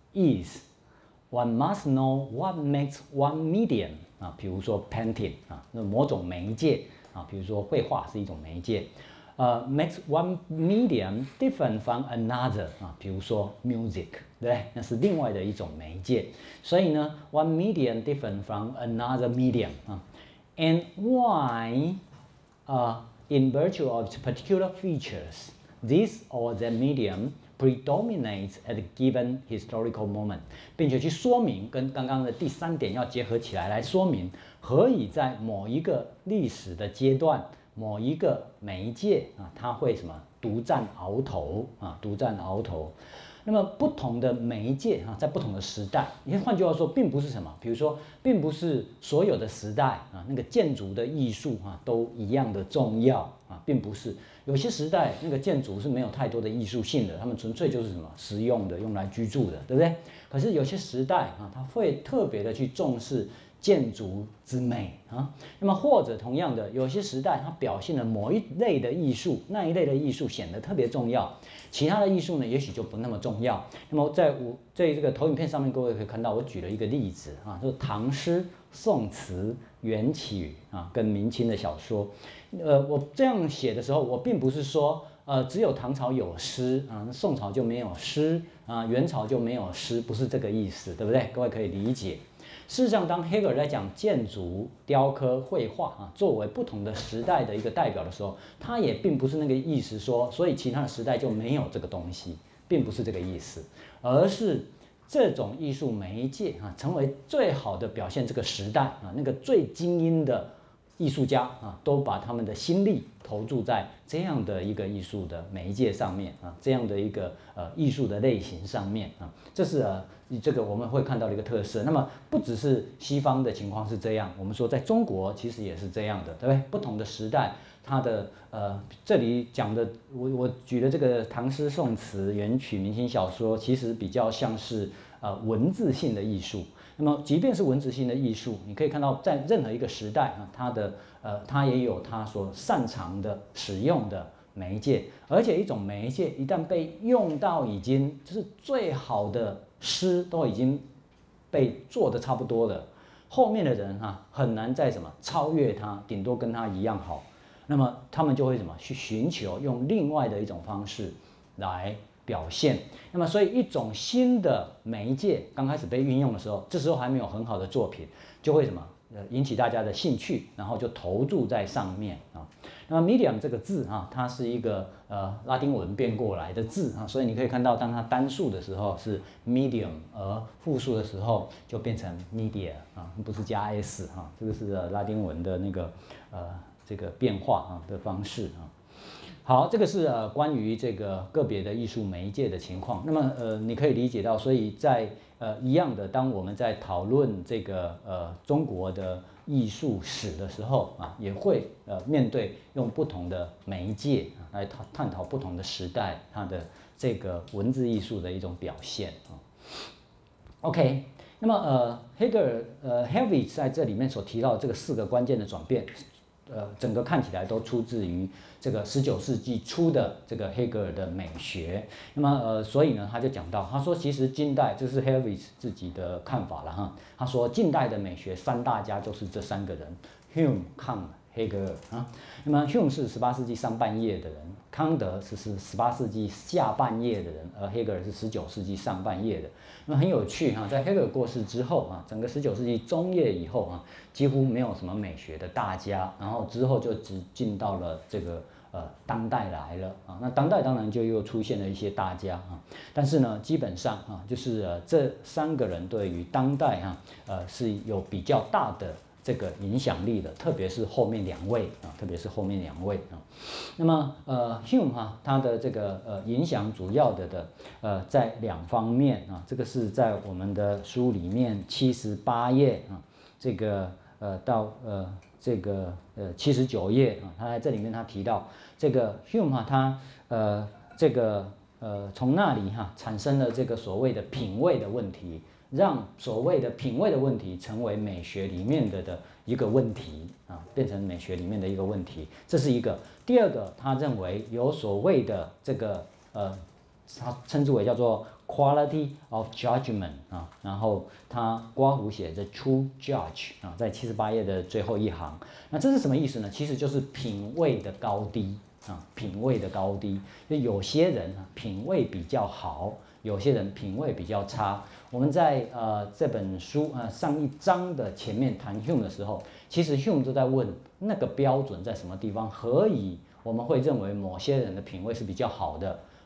is。”One must know what makes one medium 啊，比如说 painting 啊，那某种媒介啊，比如说绘画是一种媒介，呃 ，makes one medium different from another 啊，比如说 music， 对不对？那是另外的一种媒介。所以呢 ，one medium different from another medium 啊 ，and why 啊、uh, in virtue of its particular features, this or that medium predominates at a given historical moment， 并且去说明跟刚刚的第三点要结合起来来说明，何以在某一个历史的阶段，某一个媒介啊，它会什么独占鳌头啊，独占鳌头。那么不同的媒介啊，在不同的时代，你换句话说，并不是什么，比如说，并不是所有的时代啊，那个建筑的艺术啊，都一样的重要啊，并不是。有些时代那个建筑是没有太多的艺术性的，他们纯粹就是什么实用的，用来居住的，对不对？可是有些时代啊，它会特别的去重视建筑之美啊。那么或者同样的，有些时代它表现了某一类的艺术，那一类的艺术显得特别重要。其他的艺术呢，也许就不那么重要。那么在我在这个投影片上面，各位可以看到，我举了一个例子啊，就是唐诗、宋词、元曲啊，跟明清的小说。呃，我这样写的时候，我并不是说，呃，只有唐朝有诗啊，宋朝就没有诗啊，元朝就没有诗，不是这个意思，对不对？各位可以理解。事实上，当黑格尔在讲建筑、雕刻、绘画啊，作为不同的时代的一个代表的时候，他也并不是那个意思说，所以其他的时代就没有这个东西，并不是这个意思，而是这种艺术媒介啊，成为最好的表现这个时代啊，那个最精英的艺术家啊，都把他们的心力投注在这样的一个艺术的媒介上面啊，这样的一个呃艺术的类型上面啊，这是呃。这个我们会看到的一个特色。那么不只是西方的情况是这样，我们说在中国其实也是这样的，对不对？不同的时代，它的呃这里讲的，我我举的这个唐诗、宋词、元曲、明清小说，其实比较像是呃文字性的艺术。那么即便是文字性的艺术，你可以看到在任何一个时代啊，它的呃它也有它所擅长的使用的媒介，而且一种媒介一旦被用到已经就是最好的诗都已经被做得差不多了，后面的人啊很难再什么超越他，顶多跟他一样好。那么他们就会什么去寻求用另外的一种方式来表现。那么所以一种新的媒介刚开始被运用的时候，这时候还没有很好的作品，就会什么呃引起大家的兴趣，然后就投注在上面啊。那么 medium 这个字啊，它是一个呃拉丁文变过来的字啊，所以你可以看到，当它单数的时候是 medium， 而复数的时候就变成 media 啊，不是加 s 啊，这个是拉丁文的那个呃这个变化啊的方式啊。好，这个是呃关于这个个别的艺术媒介的情况。那么呃，你可以理解到，所以在呃一样的，当我们在讨论这个呃中国的艺术史的时候啊，也会呃面对用不同的媒介啊来探探讨不同的时代它的这个文字艺术的一种表现啊。OK， 那么呃黑格尔呃 Helvig 在这里面所提到的这个四个关键的转变。呃，整个看起来都出自于这个十九世纪初的这个黑格尔的美学。那么，呃，所以呢，他就讲到，他说，其实近代这是 Helvig 自己的看法了哈。他说，近代的美学三大家就是这三个人 ，Hume、Kant、黑格尔啊。那么 Hume 是十八世纪上半叶的人，康德是是十八世纪下半叶的人，而黑格尔是十九世纪上半叶的。那么很有趣哈，在黑格尔过世之后啊，整个十九世纪中叶以后啊，几乎没有什么美学的大家，然后之后就只进到了这个呃当代来了啊。那当代当然就又出现了一些大家啊，但是呢，基本上啊，就是呃这三个人对于当代哈呃是有比较大的这个影响力的，特别是后面两位啊，特别是后面两位啊。那么呃 Hume 哈，他的这个呃影响主要的的呃在两方面啊，这个是在我们的书里面七十八页啊，这个呃到呃这个呃七十九页啊，他在这里面他提到这个 Hume 哈，他呃这个呃从那里哈产生了这个所谓的品味的问题。让所谓的品味的问题成为美学里面的的一个问题啊，变成美学里面的一个问题，这是一个。第二个，他认为有所谓的这个呃，他称之为叫做 quality of judgment 啊，然后他刮胡写着 true judge 啊，在七十八页的最后一行。那这是什么意思呢？其实就是品味的高低啊，品味的高低。就有些人啊，品味比较好。有些人品味比较差。我们在呃这本书呃上一章的前面谈 Hume 的时候，其实 Hume 就在问那个标准在什么地方，何以我们会认为某些人的品味是比较好的，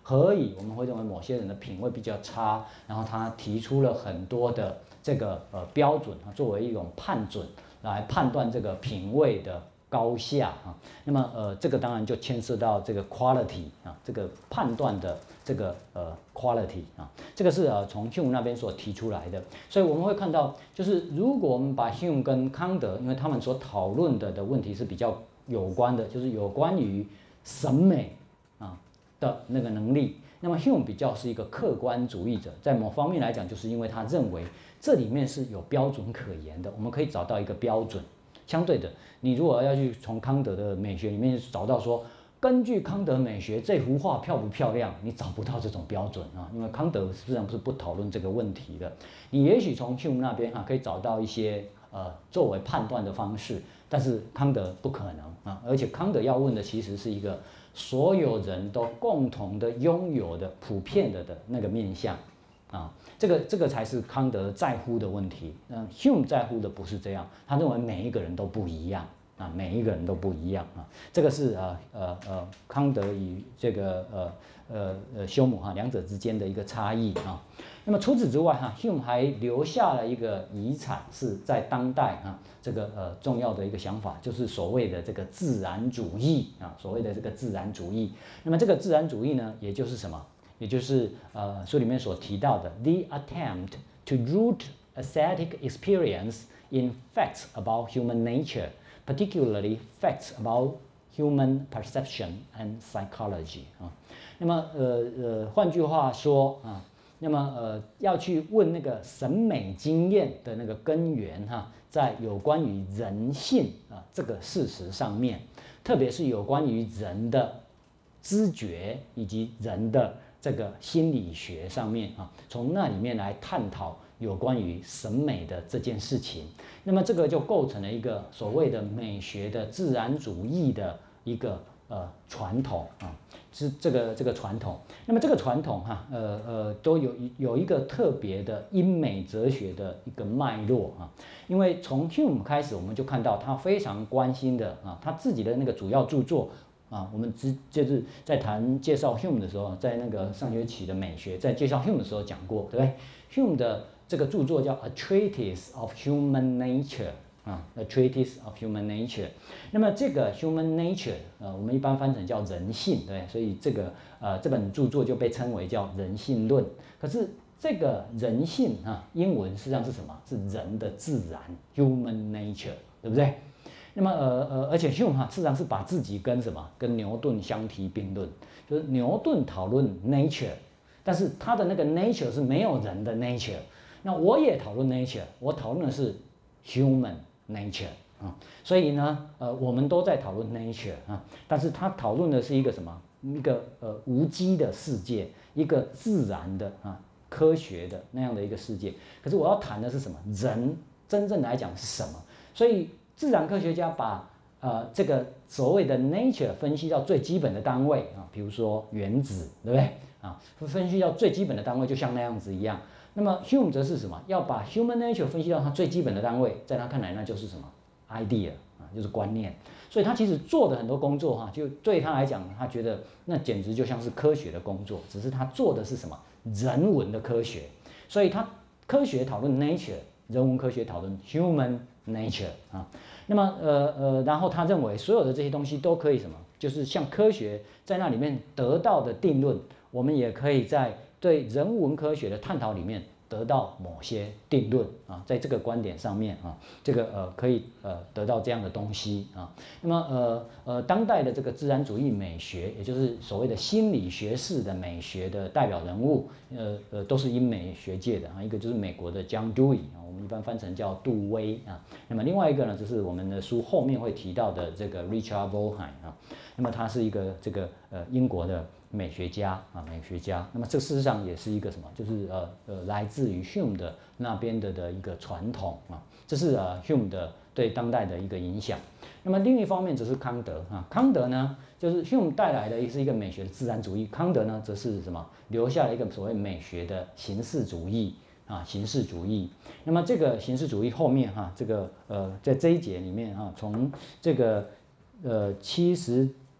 何以我们会认为某些人的品味比较差？然后他提出了很多的这个呃标准啊，作为一种判准来判断这个品味的高下啊。那么呃，这个当然就牵涉到这个 quality 啊，这个判断的这个呃 quality 啊，这个是呃从 Hume 那边所提出来的。所以我们会看到，就是如果我们把 Hume 跟康德，因为他们所讨论的的问题是比较有关的，就是有关于审美啊的那个能力。那么 Hume 比较是一个客观主义者，在某方面来讲，就是因为他认为这里面是有标准可言的，我们可以找到一个标准。相对的，你如果要去从康德的美学里面找到说，根据康德美学这幅画漂不漂亮，你找不到这种标准啊，因为康德实际上是不讨论这个问题的。你也许从 Hume 那边哈、啊、可以找到一些呃作为判断的方式，但是康德不可能啊，而且康德要问的其实是一个所有人都共同的拥有的普遍的的那个面向。啊，这个这个才是康德在乎的问题。嗯 ，Hume 在乎的不是这样，他认为每一个人都不一样啊，每一个人都不一样啊。这个是呃呃呃康德与这个呃呃呃休姆哈两者之间的一个差异啊。那么除此之外哈 ，Hume 还留下了一个遗产，是在当代啊这个呃重要的一个想法，就是所谓的这个自然主义啊，所谓的这个自然主义。那么这个自然主义呢，也就是什么？也就是呃书里面所提到的 the attempt to root aesthetic experience in facts about human nature, particularly facts about human perception and psychology 啊。那么呃呃换句话说啊，那么呃要去问那个审美经验的那个根源哈、啊，在有关于人性啊这个事实上面，特别是有关于人的知觉以及人的这个心理学上面啊，从那里面来探讨有关于审美的这件事情，那么这个就构成了一个所谓的美学的自然主义的一个呃传统啊，是这个这个传统。那么这个传统哈、啊，呃呃都有有一个特别的英美哲学的一个脉络啊，因为从 Hume 开始，我们就看到他非常关心的啊，他自己的那个主要著作。啊，我们之就是在谈介绍 Hume 的时候，在那个上学期的美学，在介绍 Hume 的时候讲过，对不对 ？Hume 的这个著作叫《A Treatise of Human Nature》啊，《A Treatise of Human Nature》。那么这个 Human Nature， 呃，我们一般翻成叫人性，对，所以这个呃这本著作就被称为叫人性论。可是这个人性啊，英文实际上是什么？是人的自然 （Human Nature）， 对不对？那么呃呃，而且 Hume 哈，事实上是把自己跟什么？跟牛顿相提并论，就是牛顿讨论 nature， 但是他的那个 nature 是没有人的 nature。那我也讨论 nature， 我讨论的是 human nature 啊。所以呢，呃，我们都在讨论 nature 啊，但是他讨论的是一个什么？一个呃无机的世界，一个自然的啊科学的那样的一个世界。可是我要谈的是什么？人真正来讲是什么？所以自然科学家把呃这个所谓的 nature 分析到最基本的单位啊，比如说原子，对不对啊？分析到最基本的单位，就像那样子一样。那么 Hume 则是什么？要把 human nature 分析到它最基本的单位，在他看来那就是什么 idea 啊，就是观念。所以他其实做的很多工作哈，就对他来讲，他觉得那简直就像是科学的工作，只是他做的是什么人文的科学。所以他科学讨论 nature， 人文科学讨论 human nature 啊。那么呃呃，然后他认为所有的这些东西都可以什么，就是像科学在那里面得到的定论，我们也可以在对人文科学的探讨里面得到某些定论啊，在这个观点上面啊，这个呃可以呃得到这样的东西啊。那么呃呃，当代的这个自然主义美学，也就是所谓的心理学式的美学的代表人物，呃呃都是英美学界的啊，一个就是美国的 John Dewey 啊，我们一般翻成叫杜威啊。那么另外一个呢，就是我们的书后面会提到的这个 Richard Wollheim 啊，那么他是一个这个呃英国的美学家啊，美学家。那么这事实上也是一个什么？就是呃呃，来自于 Hume 的那边的的一个传统啊，这是呃 Hume 的对当代的一个影响。那么另一方面则是康德啊，康德呢，就是 Hume 带来的是一个美学的自然主义，康德呢则是什么？留下了一个所谓美学的形式主义啊，形式主义。那么这个形式主义后面哈、啊，这个呃在这一节里面哈、啊，从这个呃七十。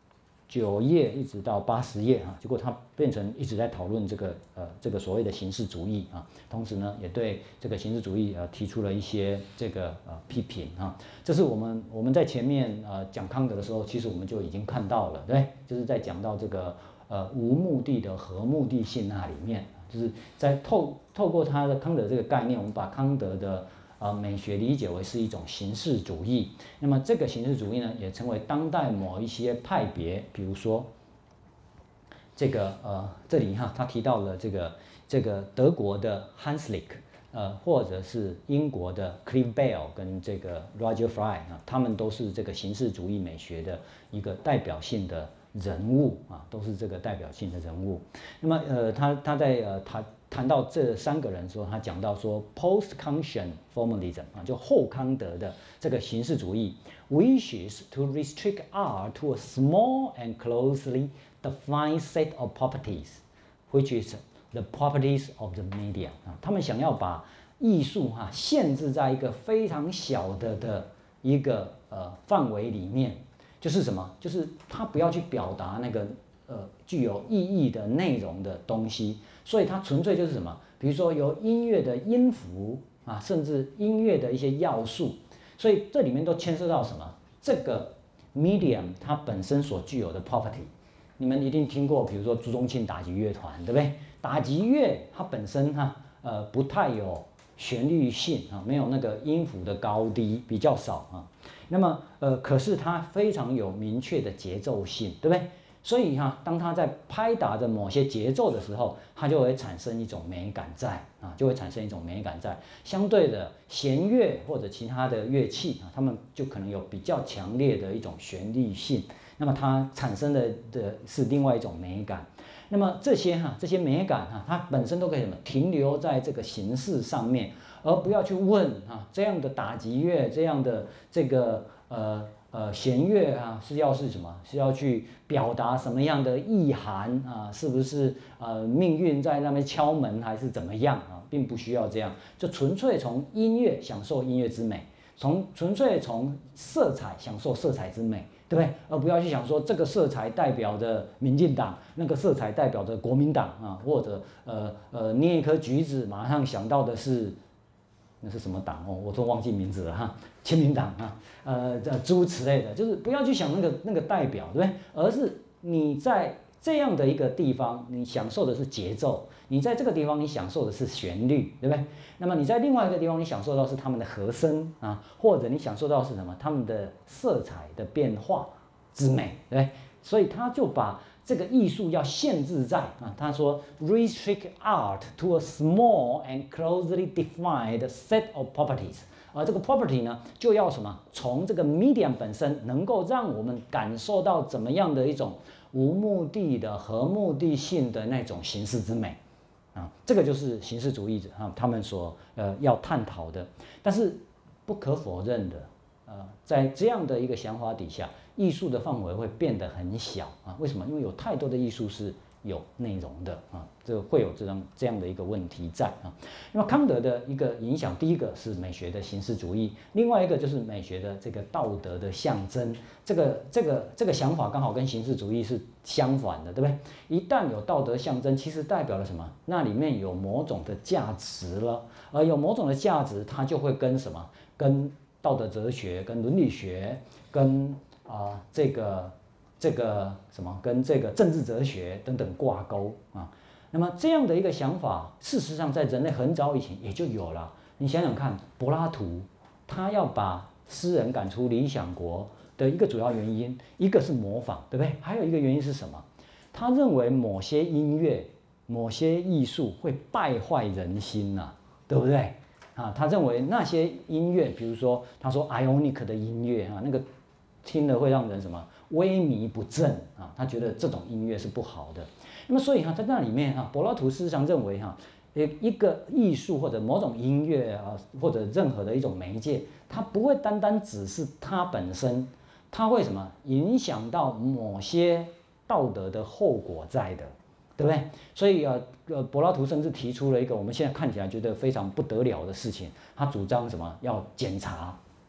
九页一直到八十页啊，结果他变成一直在讨论这个呃这个所谓的形式主义啊，同时呢也对这个形式主义呃提出了一些这个呃批评啊，这是我们我们在前面呃讲康德的时候，其实我们就已经看到了，对，就是在讲到这个呃无目的的和目的性那里面，就是在透透过他的康德这个概念，我们把康德的啊，美学理解为是一种形式主义，那么这个形式主义呢，也成为当代某一些派别，比如说这个呃，这里哈，他提到了这个这个德国的 Hanslick， 呃，或者是英国的 Clive Bell 跟这个 Roger Fry 啊，他们都是这个形式主义美学的一个代表性的人物啊，都是这个代表性的人物。那么呃，他他在呃谈。谈到这三个人的时候，他讲到说 ，post-Kantian formalism 啊，就后康德的这个形式主义 ，wishes to restrict art to a small and closely defined set of properties, which is the properties of the medium 啊，他们想要把艺术哈、啊、限制在一个非常小的的一个呃范围里面，就是什么？就是他不要去表达那个。呃，具有意义的内容的东西，所以它纯粹就是什么？比如说由音乐的音符啊，甚至音乐的一些要素，所以这里面都牵涉到什么？这个 medium 它本身所具有的 property， 你们一定听过，比如说朱宗庆打击乐团，对不对？打击乐它本身哈、啊，呃，不太有旋律性啊，没有那个音符的高低，比较少啊。那么呃，可是它非常有明确的节奏性，对不对？所以哈、啊，当他在拍打着某些节奏的时候，它就会产生一种美感在啊，就会产生一种美感在。相对的，弦乐或者其他的乐器啊，它们就可能有比较强烈的一种旋律性，那么它产生的的是另外一种美感。那么这些哈、啊，这些美感哈、啊，它本身都可以什么停留在这个形式上面，而不要去问啊，这样的打击乐，这样的这个呃。呃，弦乐啊是要是什么？是要去表达什么样的意涵啊？是不是呃命运在那边敲门，还是怎么样啊？并不需要这样，就纯粹从音乐享受音乐之美，从纯粹从色彩享受色彩之美，对不对？而不要去想说这个色彩代表的民进党，那个色彩代表的国民党啊，或者呃呃捏一颗橘子，马上想到的是。那是什么党哦？我都忘记名字了哈，亲民党啊，呃，诸如此类的，就是不要去想那个那个代表，对不对？而是你在这样的一个地方，你享受的是节奏；你在这个地方，你享受的是旋律，对不对？那么你在另外一个地方，你享受到是他们的和声啊，或者你享受到是什么？他们的色彩的变化之美，对不对？所以他就把。这个艺术要限制在啊，他说 restrict art to a small and closely defined set of properties， 而这个 property 呢，就要什么？从这个 medium 本身能够让我们感受到怎么样的一种无目的的和目的性的那种形式之美啊，这个就是形式主义者啊他们所呃要探讨的。但是不可否认的，呃，在这样的一个想法底下。艺术的范围会变得很小啊？为什么？因为有太多的艺术是有内容的啊，这个会有这样这样的一个问题在啊。那么康德的一个影响，第一个是美学的形式主义，另外一个就是美学的这个道德的象征。这个这个这个想法刚好跟形式主义是相反的，对不对？一旦有道德象征，其实代表了什么？那里面有某种的价值了，而有某种的价值，它就会跟什么？跟道德哲学、跟伦理学、跟啊、呃，这个这个什么跟这个政治哲学等等挂钩啊，那么这样的一个想法，事实上在人类很早以前也就有了。你想想看，柏拉图他要把诗人赶出理想国的一个主要原因，一个是模仿，对不对？还有一个原因是什么？他认为某些音乐、某些艺术会败坏人心呐、啊，对不对？啊，他认为那些音乐，比如说他说 Ionic 的音乐啊，那个。听了会让人什么萎靡不振啊？他觉得这种音乐是不好的。那么所以哈，在那里面哈，柏拉图事实上认为哈，一个艺术或者某种音乐啊，或者任何的一种媒介，它不会单单只是它本身，它会什么影响到某些道德的后果在的，对不对？所以呃呃，柏拉图甚至提出了一个我们现在看起来觉得非常不得了的事情，他主张什么要检查。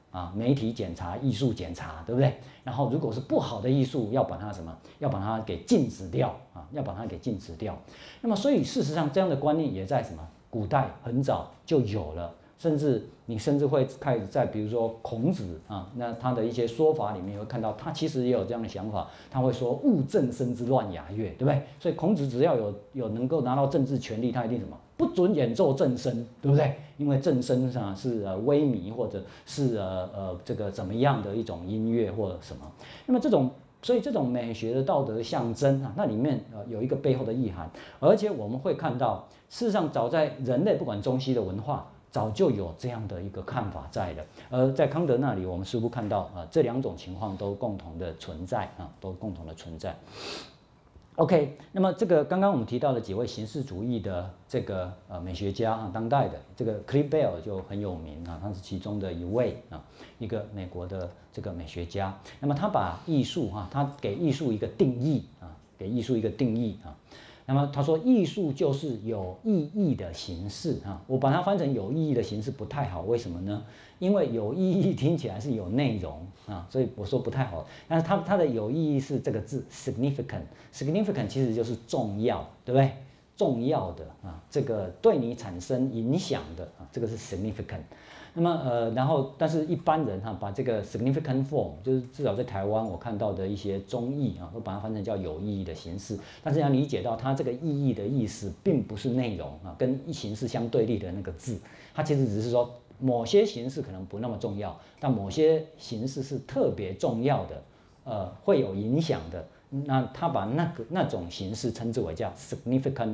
啊，媒体检查、艺术检查，对不对？然后如果是不好的艺术，要把它什么？要把它给禁止掉啊，要把它给禁止掉。那么，所以事实上这样的观念也在什么？古代很早就有了，甚至你甚至会开始在比如说孔子啊，那他的一些说法里面会看到，他其实也有这样的想法，他会说勿正声之乱雅乐，对不对？所以孔子只要有有能够拿到政治权力，他一定什么？不准演奏正声，对不对？因为正声上是呃萎靡，或者是呃呃这个怎么样的一种音乐或者什么。那么这种，所以这种美学的道德象征啊，那里面呃有一个背后的意涵，而且我们会看到，事实上早在人类不管中西的文化，早就有这样的一个看法在了。而在康德那里，我们似乎看到啊、呃、这两种情况都共同的存在啊，都共同的存在。OK， 那么这个刚刚我们提到的几位形式主义的这个呃美学家啊，当代的这个 Cliff Bell 就很有名啊，他是其中的一位啊，一个美国的这个美学家。那么他把艺术哈、啊，他给艺术一个定义啊，给艺术一个定义啊。那么他说，艺术就是有意义的形式啊。我把它翻成有意义的形式不太好，为什么呢？因为有意义听起来是有内容啊，所以我说不太好。但是它它的有意义是这个字 significant，significant 其实就是重要，对不对？重要的啊，这个对你产生影响的啊，这个是 significant。那么呃，然后但是一般人哈、啊，把这个 significant form， 就是至少在台湾我看到的一些综艺啊，都把它翻成叫有意义的形式。但是要理解到它这个意义的意思，并不是内容啊，跟形式相对立的那个字，它其实只是说某些形式可能不那么重要，但某些形式是特别重要的，呃，会有影响的。那他把那个那种形式称之为叫 significant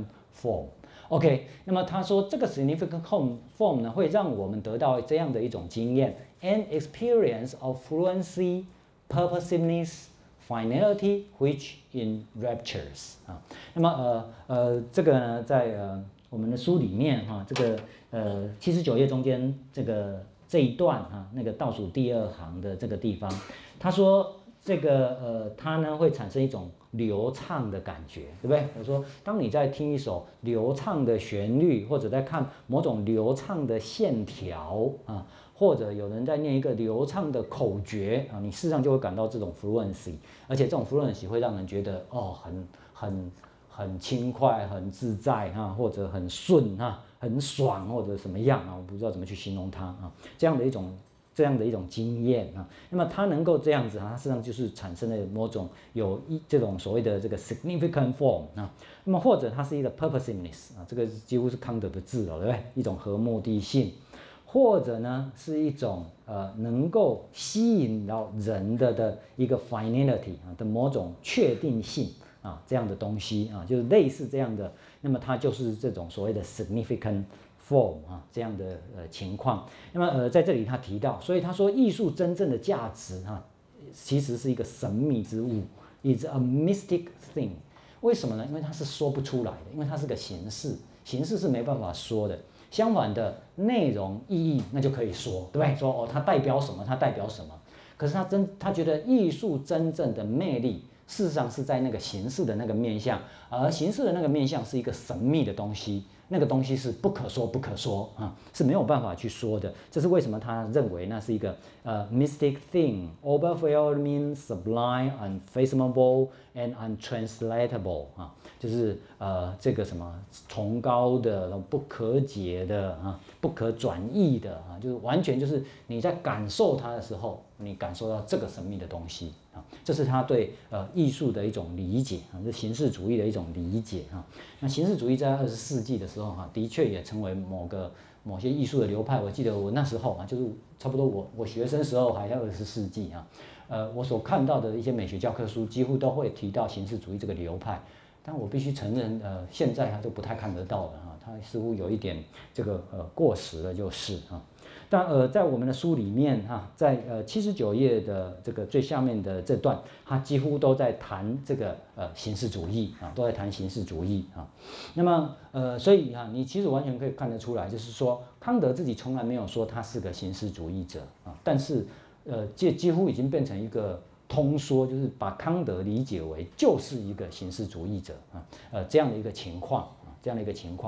form。OK， 那么他说这个 significant form 呢，会让我们得到这样的一种经验 ，an experience of fluency, purposiveness, finality, which enraptures 啊。那么呃呃，这个呢，在呃我们的书里面哈、啊，这个呃七十九页中间这个这一段啊，那个倒数第二行的这个地方，他说。这个呃，它呢会产生一种流畅的感觉，对不对？我说，当你在听一首流畅的旋律，或者在看某种流畅的线条啊，或者有人在念一个流畅的口诀啊，你事实上就会感到这种 fluency， 而且这种 fluency 会让人觉得哦，很很很轻快、很自在啊，或者很顺啊，很爽或者什么样啊，我不知道怎么去形容它啊，这样的一种。这样的一种经验啊，那么它能够这样子啊，它实际上就是产生了某种有一这种所谓的这个 significant form 啊，那么或者它是一个 purposiveness 啊，这个几乎是康德的字了，对不对？一种合目的性，或者呢是一种呃能够吸引到人的的一个 finality 啊的某种确定性啊这样的东西啊，就是类似这样的，那么它就是这种所谓的 significant form 啊这样的呃情况，那么呃在这里他提到，所以他说艺术真正的价值啊，其实是一个神秘之物 ，is a mystic thing。为什么呢？因为它是说不出来的，因为它是个形式，形式是没办法说的。相反的，内容意义那就可以说，对不对？说哦，它代表什么？它代表什么？可是他真他觉得艺术真正的魅力，事实上是在那个形式的那个面向，而形式的那个面向是一个神秘的东西。那个东西是不可说不可说啊，是没有办法去说的。这是为什么他认为那是一个呃 mystic thing, overwhelming, sublime, unfathomable and untranslatable 啊，就是呃这个什么崇高的、不可解的啊、不可转译的啊，就是完全就是你在感受它的时候，你感受到这个神秘的东西啊，这是他对呃艺术的一种理解啊，是形式主义的一种理解啊。那形式主义在二十世纪的时候哈，的确也成为某个某些艺术的流派。我记得我那时候啊，就是差不多我我学生时候还在二十世纪啊，呃，我所看到的一些美学教科书几乎都会提到形式主义这个流派。但我必须承认，呃，现在它都不太看得到了哈，它似乎有一点这个呃过时了，就是啊。但呃，在我们的书里面哈，在呃七十九页的这个最下面的这段，它几乎都在谈这个呃形式主义啊，都在谈形式主义啊。那么呃，所以啊，你其实完全可以看得出来，就是说康德自己从来没有说他是个形式主义者啊，但是呃，这几乎已经变成一个通说，就是把康德理解为就是一个形式主义者啊，呃这样的一个情况啊，这样的一个情况。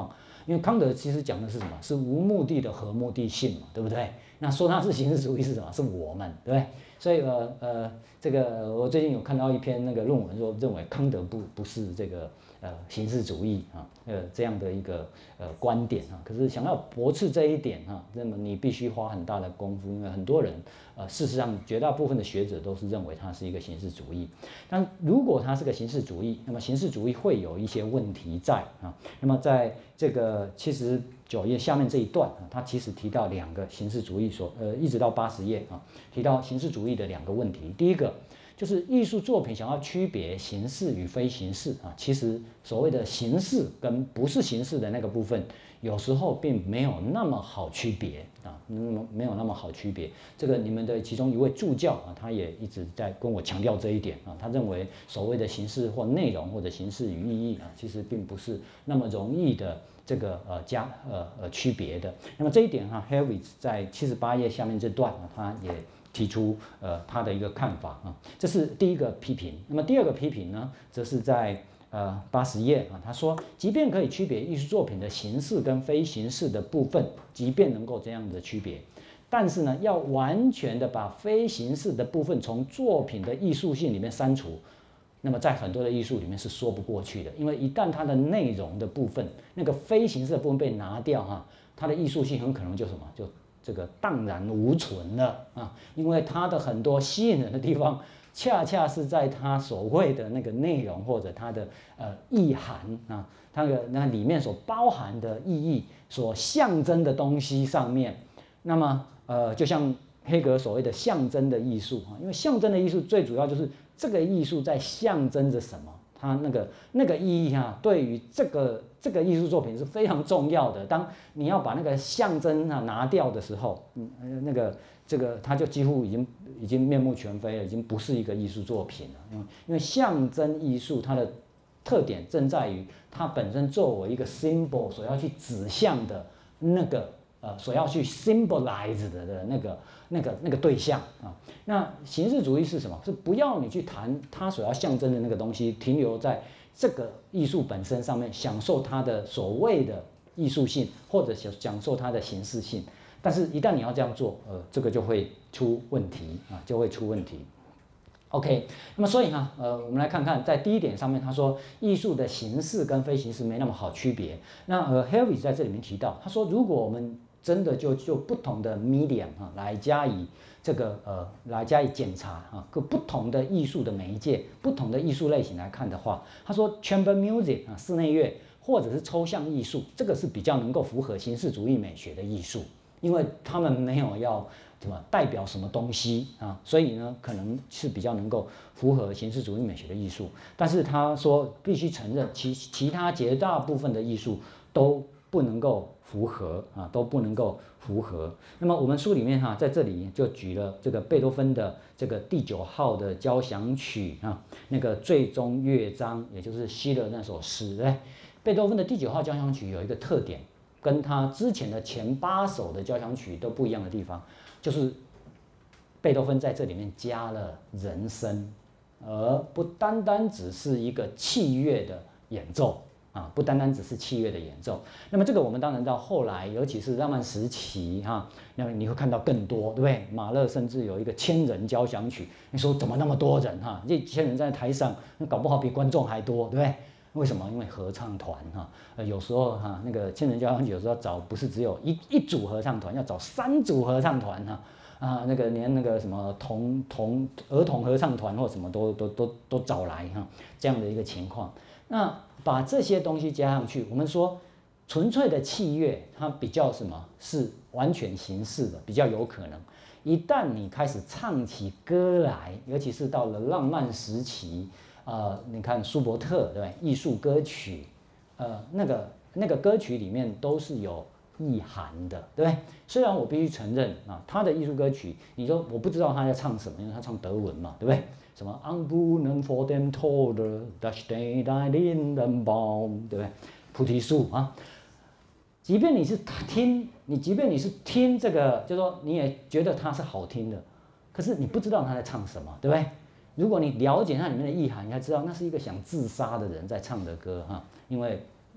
因为康德其实讲的是什么？是无目的的和目的性嘛，对不对？那说它是形式主义是什么？是我们，对不对？所以呃呃，这个我最近有看到一篇那个论文说，认为康德不不是这个呃形式主义啊，呃这样的一个呃观点啊。可是想要驳斥这一点啊，那么你必须花很大的功夫，因为很多人呃事实上绝大部分的学者都是认为它是一个形式主义。但如果它是个形式主义，那么形式主义会有一些问题在啊。那么在这个七十九页下面这一段啊，它其实提到两个形式主义所呃一直到八十页啊，提到形式主义的两个问题。第一个就是艺术作品想要区别形式与非形式啊，其实所谓的形式跟不是形式的那个部分，有时候并没有那么好区别啊，那么没有那么好区别。这个你们的其中一位助教啊，他也一直在跟我强调这一点啊，他认为所谓的形式或内容或者形式与意义啊，其实并不是那么容易的这个呃加呃呃区别的。那么这一点哈 ，Harvey 在七十八页下面这段啊，他也提出呃他的一个看法啊，这是第一个批评。那么第二个批评呢，则是在呃八十页啊，他说，即便可以区别艺术作品的形式跟非形式的部分，即便能够这样的区别，但是呢，要完全的把非形式的部分从作品的艺术性里面删除，那么在很多的艺术里面是说不过去的，因为一旦它的内容的部分，那个非形式的部分被拿掉哈，它的艺术性很可能就什么就。这个荡然无存了啊，因为它的很多吸引人的地方，恰恰是在它所谓的那个内容或者它的呃意涵啊，它的那里面所包含的意义、所象征的东西上面。那么呃，就像黑格所谓的象征的艺术啊，因为象征的艺术最主要就是这个艺术在象征着什么。它那个那个意义啊，对于这个这个艺术作品是非常重要的。当你要把那个象征啊拿掉的时候，嗯，那个这个它就几乎已经已经面目全非了，已经不是一个艺术作品了。因为因为象征艺术它的特点正在于它本身作为一个 symbol 所要去指向的那个呃所要去 symbolize 的的那个那个那个对象啊。那形式主义是什么？是不要你去谈它所要象征的那个东西，停留在这个艺术本身上面，享受它的所谓的艺术性，或者享受它的形式性。但是，一旦你要这样做，呃，这个就会出问题啊，就会出问题。OK， 那么所以呢，呃，我们来看看，在第一点上面，他说艺术的形式跟非形式没那么好区别。那呃 ，Harvey 在这里面提到，他说如果我们真的就就不同的 medium 啊来加以这个呃来加以检查啊，各不同的艺术的媒介、不同的艺术类型来看的话，他说 chamber music 啊室内乐或者是抽象艺术，这个是比较能够符合形式主义美学的艺术，因为他们没有要怎么代表什么东西啊，所以呢可能是比较能够符合形式主义美学的艺术。但是他说必须承认其其他绝大部分的艺术都不能够符合啊，都不能够符合。那么我们书里面哈、啊，在这里就举了这个贝多芬的这个第九号的交响曲啊，那个最终乐章，也就是希勒那首诗。对，贝多芬的第九号交响曲有一个特点，跟他之前的前八首的交响曲都不一样的地方，就是贝多芬在这里面加了人声，而不单单只是一个器乐的演奏。啊，不单单只是器乐的演奏，那么这个我们当然到后来，尤其是浪漫时期哈、啊，那么你会看到更多，对不对？马勒甚至有一个千人交响曲，你说怎么那么多人哈、啊？这千人在台上，那搞不好比观众还多，对不对？为什么？因为合唱团哈，呃，有时候哈、啊，那个千人交响曲有时候找不是只有一一组合唱团，要找三组合唱团哈。啊，那个连那个什么童童儿童合唱团或什么都都都都找来哈、啊，这样的一个情况。那把这些东西加上去，我们说纯粹的器乐，它比较什么是完全形式的，比较有可能。一旦你开始唱起歌来，尤其是到了浪漫时期，呃，你看舒伯特对不对？艺术歌曲，呃，那个那个歌曲里面都是有意涵的，对不对？虽然我必须承认啊，他的艺术歌曲，你说我不知道他在唱什么，因为他唱德文嘛，对不对？什么 unbrunnen vor dem Tode, da steht ein Lindenbaum， 对不对？菩提树啊，即便你是听，你即便你是听这个，就说你也觉得它是好听的，可是你不知道他在唱什么，对不对？如果你了解它里面的意涵，你才知道那是一个想自杀的人在唱的歌哈，因为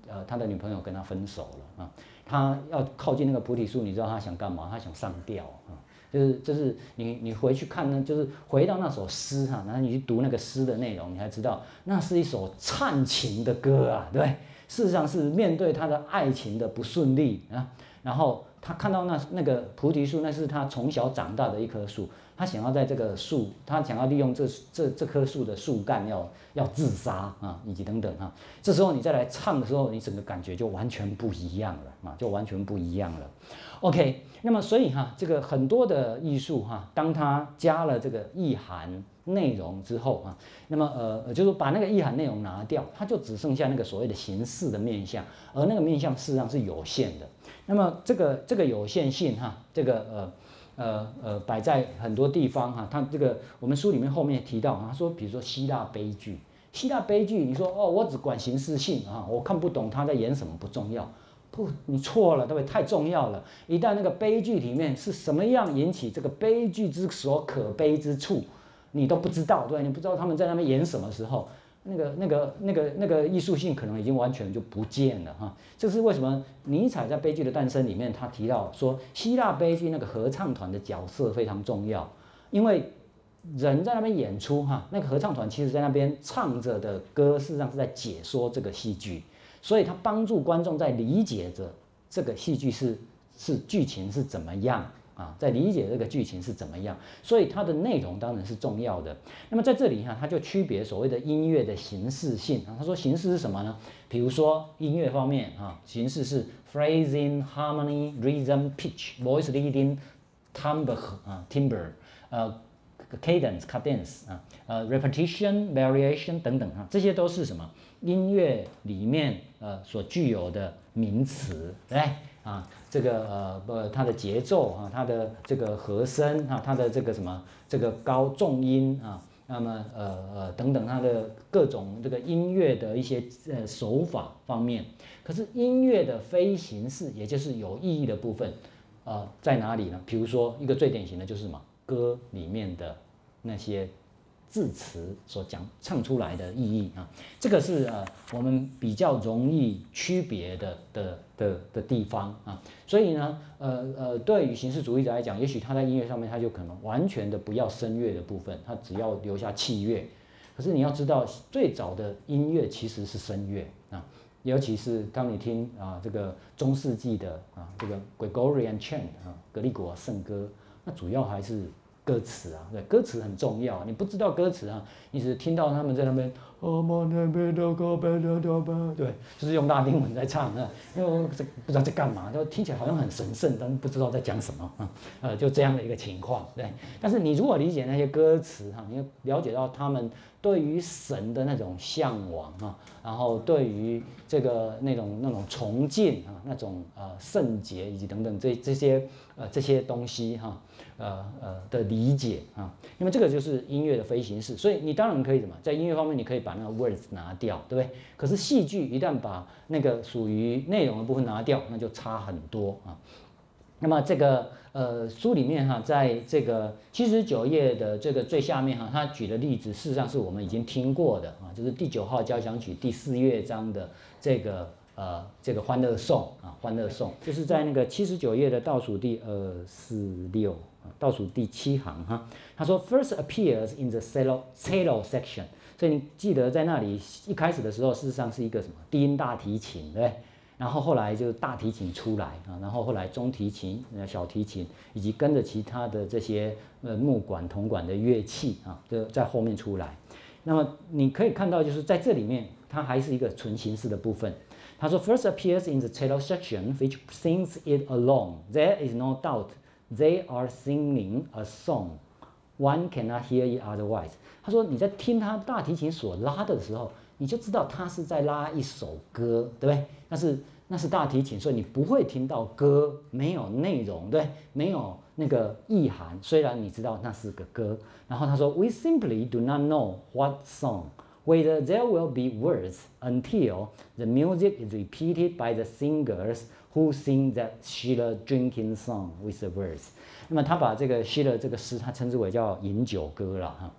呃他的女朋友跟他分手了啊，他要靠近那个菩提树，你知道他想干嘛？他想上吊啊。就是就是你你回去看呢，就是回到那首诗哈，然后你去读那个诗的内容，你才知道那是一首唱情的歌啊，对不对？事实上是面对他的爱情的不顺利啊，然后他看到那那个菩提树，那是他从小长大的一棵树，他想要在这个树，他想要利用这这这棵树的树干要要自杀啊，以及等等哈。这时候你再来唱的时候，你整个感觉就完全不一样了啊，就完全不一样了。OK， 那么所以哈，这个很多的艺术哈，当它加了这个意涵内容之后啊，那么呃，就是把那个意涵内容拿掉，它就只剩下那个所谓的形式的面向，而那个面向事实上是有限的。那么这个这个有限性哈，这个呃呃呃摆在很多地方哈，它这个我们书里面后面提到，他说比如说希腊悲剧，希腊悲剧，你说哦，我只管形式性啊，我看不懂他在演什么不重要。不，你错了，对不对？太重要了。一旦那个悲剧里面是什么样引起这个悲剧之所可悲之处，你都不知道，对，你不知道他们在那边演什么时候，那个、那个、那个、那个艺术性可能已经完全就不见了哈。这是为什么？尼采在《悲剧的诞生》里面，他提到说，希腊悲剧那个合唱团的角色非常重要，因为人在那边演出哈，那个合唱团其实在那边唱着的歌，事实上是在解说这个戏剧。所以它帮助观众在理解着这个戏剧是是剧情是怎么样啊，在理解这个剧情是怎么样，所以它的内容当然是重要的。那么在这里哈，它就区别所谓的音乐的形式性啊。他说形式是什么呢？比如说音乐方面啊，形式是 phrasing, harmony, rhythm, pitch, voice leading, timbre 啊 timbre 呃 cadence, cadence 啊呃 repetition, variation 等等啊，这些都是什么？音乐里面呃所具有的名词，对不对啊？这个呃不，它的节奏啊，它的这个和声啊，它的这个什么这个高重音啊，那么呃呃等等，它的各种这个音乐的一些呃手法方面。可是音乐的非形式，也就是有意义的部分，呃在哪里呢？比如说一个最典型的就是什么歌里面的那些字词所讲唱出来的意义啊，这个是呃我们比较容易区别的的的的地方啊，所以呢，呃呃，对于形式主义者来讲，也许他在音乐上面他就可能完全的不要声乐的部分，他只要留下器乐。可是你要知道，最早的音乐其实是声乐啊，尤其是当你听啊这个中世纪的啊这个 Gregorian chant 啊格里果圣歌，那主要还是歌词啊，对，歌词很重要。你不知道歌词啊，你只听到他们在那边，对，就是用拉丁文在唱啊，因为我不知道在干嘛，就听起来好像很神圣，但不知道在讲什么啊，呃，就这样的一个情况，对。但是你如果理解那些歌词哈，你要了解到他们对于神的那种向往啊，然后对于这个那种那种崇敬啊，那种呃圣洁以及等等这这些呃这些东西哈。呃呃的理解啊，因为这个就是音乐的非形式，所以你当然可以什么，在音乐方面你可以把那个 words 拿掉，对不对？可是戏剧一旦把那个属于内容的部分拿掉，那就差很多啊。那么这个呃书里面哈，在这个七十九页的这个最下面哈，他举的例子事实上是我们已经听过的啊，就是第九号交响曲第四乐章的这个。呃，这个欢乐颂啊，欢乐颂就是在那个七十九页的倒数第二四六啊，倒数第七行哈。他说 ，First appears in the cello cello section， 所以你记得在那里一开始的时候，事实上是一个什么低音大提琴，对不对？然后后来就大提琴出来啊，然后后来中提琴、呃小提琴，以及跟着其他的这些呃木管、铜管的乐器啊，就在后面出来。那么你可以看到，就是在这里面，它还是一个纯形式的部分。他说 ，First appears in the cello section, which sings it alone. There is no doubt they are singing a song. One cannot hear it otherwise. 他说你在听他大提琴所拉的时候，你就知道他是在拉一首歌，对不对？但是那是大提琴，所以你不会听到歌，没有内容，对，没有那个意涵。虽然你知道那是个歌，然后他说 ，We simply do not know what song.Whether there will be words until the music is repeated by the singers who sing that Schiller drinking song with the words。那么他把这个 Schiller 这个诗，他称之为叫饮酒歌了哈。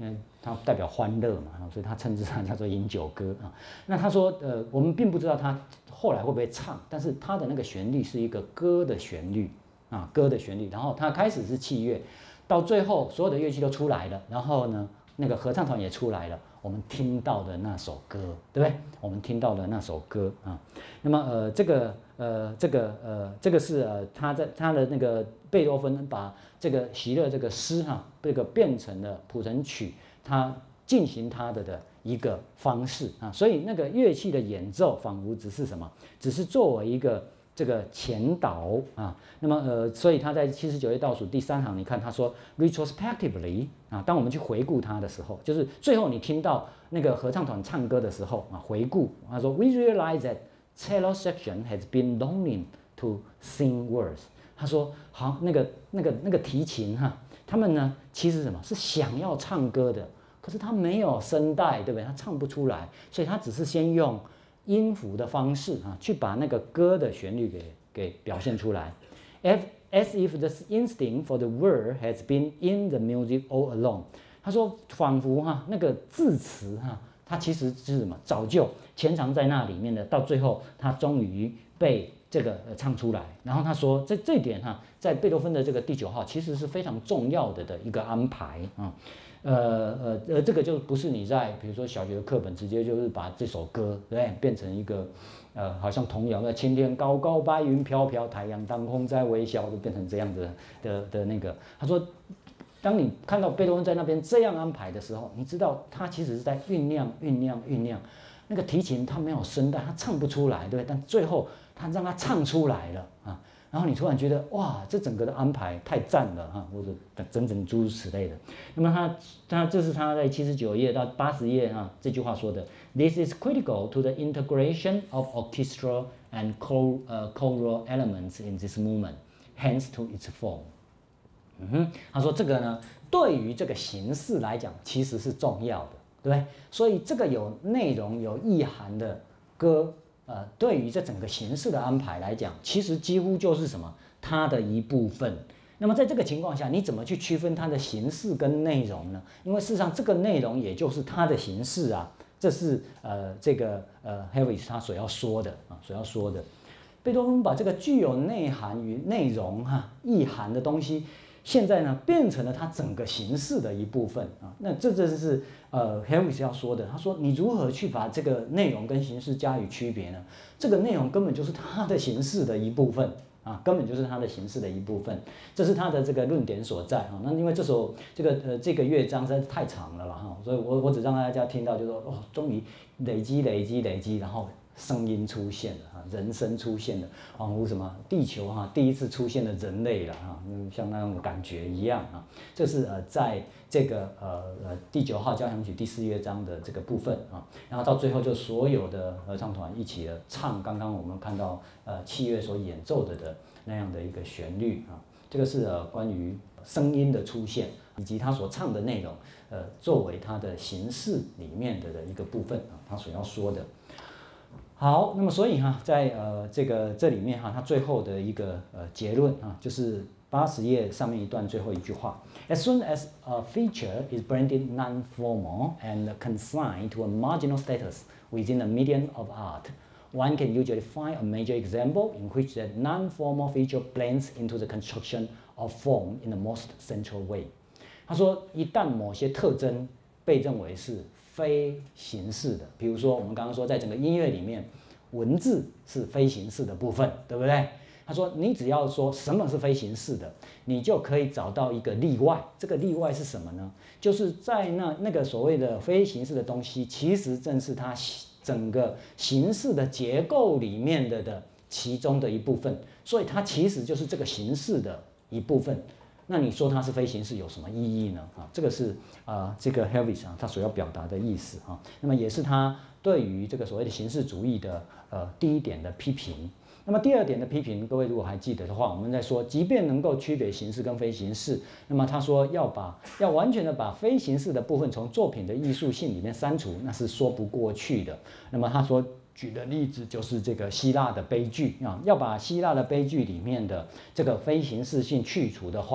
因为它代表欢乐嘛，所以他称之它叫做饮酒歌啊。那他说，呃，我们并不知道他后来会不会唱，但是他的那个旋律是一个歌的旋律啊，歌的旋律。然后他开始是器乐，到最后所有的乐器都出来了，然后呢，那个合唱团也出来了。我们听到的那首歌，对不对？我们听到的那首歌啊，那么呃，这个呃，这个呃，这个是呃，他在他的那个贝多芬把这个席勒这个诗哈、啊，这个变成了谱成曲，他进行他的的一个方式啊，所以那个乐器的演奏仿佛只是什么，只是作为一个这个前导啊，那么呃，所以他在七十九页倒数第三行，你看他说 retrospectively 啊，当我们去回顾他的时候，就是最后你听到那个合唱团唱歌的时候啊，回顾他说 we realize that cello section has been longing to sing words。他说好，那个那个那个提琴哈、啊，他们呢其实什么是想要唱歌的，可是他没有声带，对不对？他唱不出来，所以他只是先用音符的方式啊，去把那个歌的旋律给给表现出来。As as if the instinct for the word has been in the music all along。他说，仿佛哈那个字词哈，它其实是什么？早就潜藏在那里面的，到最后他终于被这个呃唱出来。然后他说，在这一点哈，在贝多芬的这个第九号其实是非常重要的的一个安排啊。呃呃呃，这个就不是你在比如说小学的课本直接就是把这首歌对不对变成一个呃好像童谣的青天高高白云飘飘太阳当空在微笑，就变成这样的的的那个。他说，当你看到贝多芬在那边这样安排的时候，你知道他其实是在酝酿酝酿酝酿。那个提琴他没有声带，他唱不出来，对不对？但最后他让他唱出来了啊。然后你突然觉得哇，这整个的安排太赞了哈，或者整整诸如此类的。那么他他这是他在七十九页到八十页啊这句话说的 ，This is critical to the integration of orchestral and choral 呃 choral elements in this movement, hence to its form。嗯哼，他说这个呢，对于这个形式来讲其实是重要的，对不对？所以这个有内容有意涵的歌。呃，对于这整个形式的安排来讲，其实几乎就是什么，它的一部分。那么在这个情况下，你怎么去区分它的形式跟内容呢？因为事实上，这个内容也就是它的形式啊，这是呃这个呃 Helvig 他所要说的啊，所要说的。贝多芬把这个具有内涵与内容哈、啊、意涵的东西，现在呢变成了它整个形式的一部分啊。那这这是呃 Helvig 要说的。他说你如何去把这个内容跟形式加以区别呢？这个内容根本就是它的形式的一部分啊，根本就是它的形式的一部分。这是他的这个论点所在啊。那因为这首这个呃这个乐章实在是太长了了哈，所以我我只让大家听到就说哦，终于累积累积累积，然后声音出现了啊，人声出现了，仿佛什么地球哈、啊、第一次出现了人类了哈、啊，像那种感觉一样啊。这是呃在这个呃呃第九号交响曲第四乐章的这个部分啊，然后到最后就所有的合唱团一起的唱刚刚我们看到呃器乐所演奏的的那样的一个旋律啊。这个是呃关于声音的出现以及他所唱的内容，呃作为他的形式里面的的一个部分啊，他所要说的。好，那么所以哈，在呃这个这里面哈，它最后的一个呃结论啊，就是八十页上面一段最后一句话 ：As soon as a feature is branded non-formal and consigned to a marginal status within the medium of art, one can usually find a major example in which that non-formal feature blends into the construction of form in the most central way。他说，一旦某些特征被认为是非形式的，比如说我们刚刚说，在整个音乐里面，文字是非形式的部分，对不对？他说，你只要说什么是非形式的，你就可以找到一个例外。这个例外是什么呢？就是在那那个所谓的非形式的东西，其实正是它整个形式的结构里面的的其中的一部分，所以它其实就是这个形式的一部分。那你说它是非形式有什么意义呢？啊，这个是啊、呃，这个 Helvig 啊，他所要表达的意思啊。那么也是他对于这个所谓的形式主义的呃第一点的批评。那么第二点的批评，各位如果还记得的话，我们在说，即便能够区别形式跟非形式，那么他说要把要完全的把非形式的部分从作品的艺术性里面删除，那是说不过去的。那么他说。举的例子就是这个希腊的悲剧啊，要把希腊的悲剧里面的这个非形式性去除的话，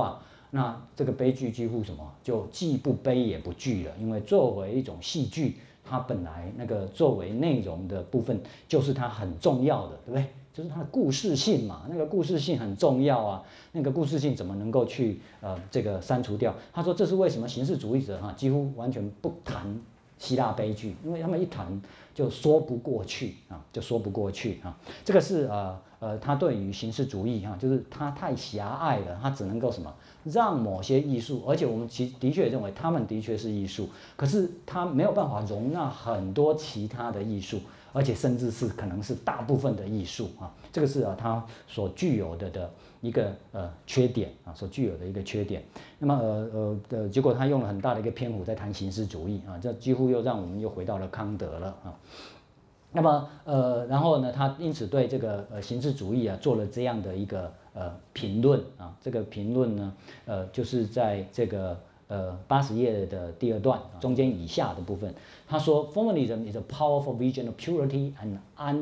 那这个悲剧几乎什么就既不悲也不惧了，因为作为一种戏剧，它本来那个作为内容的部分就是它很重要的，对不对？就是它的故事性嘛，那个故事性很重要啊，那个故事性怎么能够去呃这个删除掉？他说这是为什么形式主义者哈几乎完全不谈希腊悲剧，因为他们一谈就说不过去啊，就说不过去啊。这个是呃呃他对于形式主义哈，就是他太狭隘了，他只能够什么让某些艺术，而且我们其的确认为他们的确是艺术，可是他没有办法容纳很多其他的艺术。而且甚至是可能是大部分的艺术啊，这个是啊它所具有的的一个呃缺点啊，所具有的一个缺点。那么呃呃的结果，他用了很大的一个篇幅在谈形式主义啊，这几乎又让我们又回到了康德了啊。那么呃然后呢，他因此对这个呃形式主义啊做了这样的一个呃评论啊，这个评论呢呃就是在这个。呃，八十页的第二段中间以下的部分，他说 ，Formalism is a powerful vision of purity and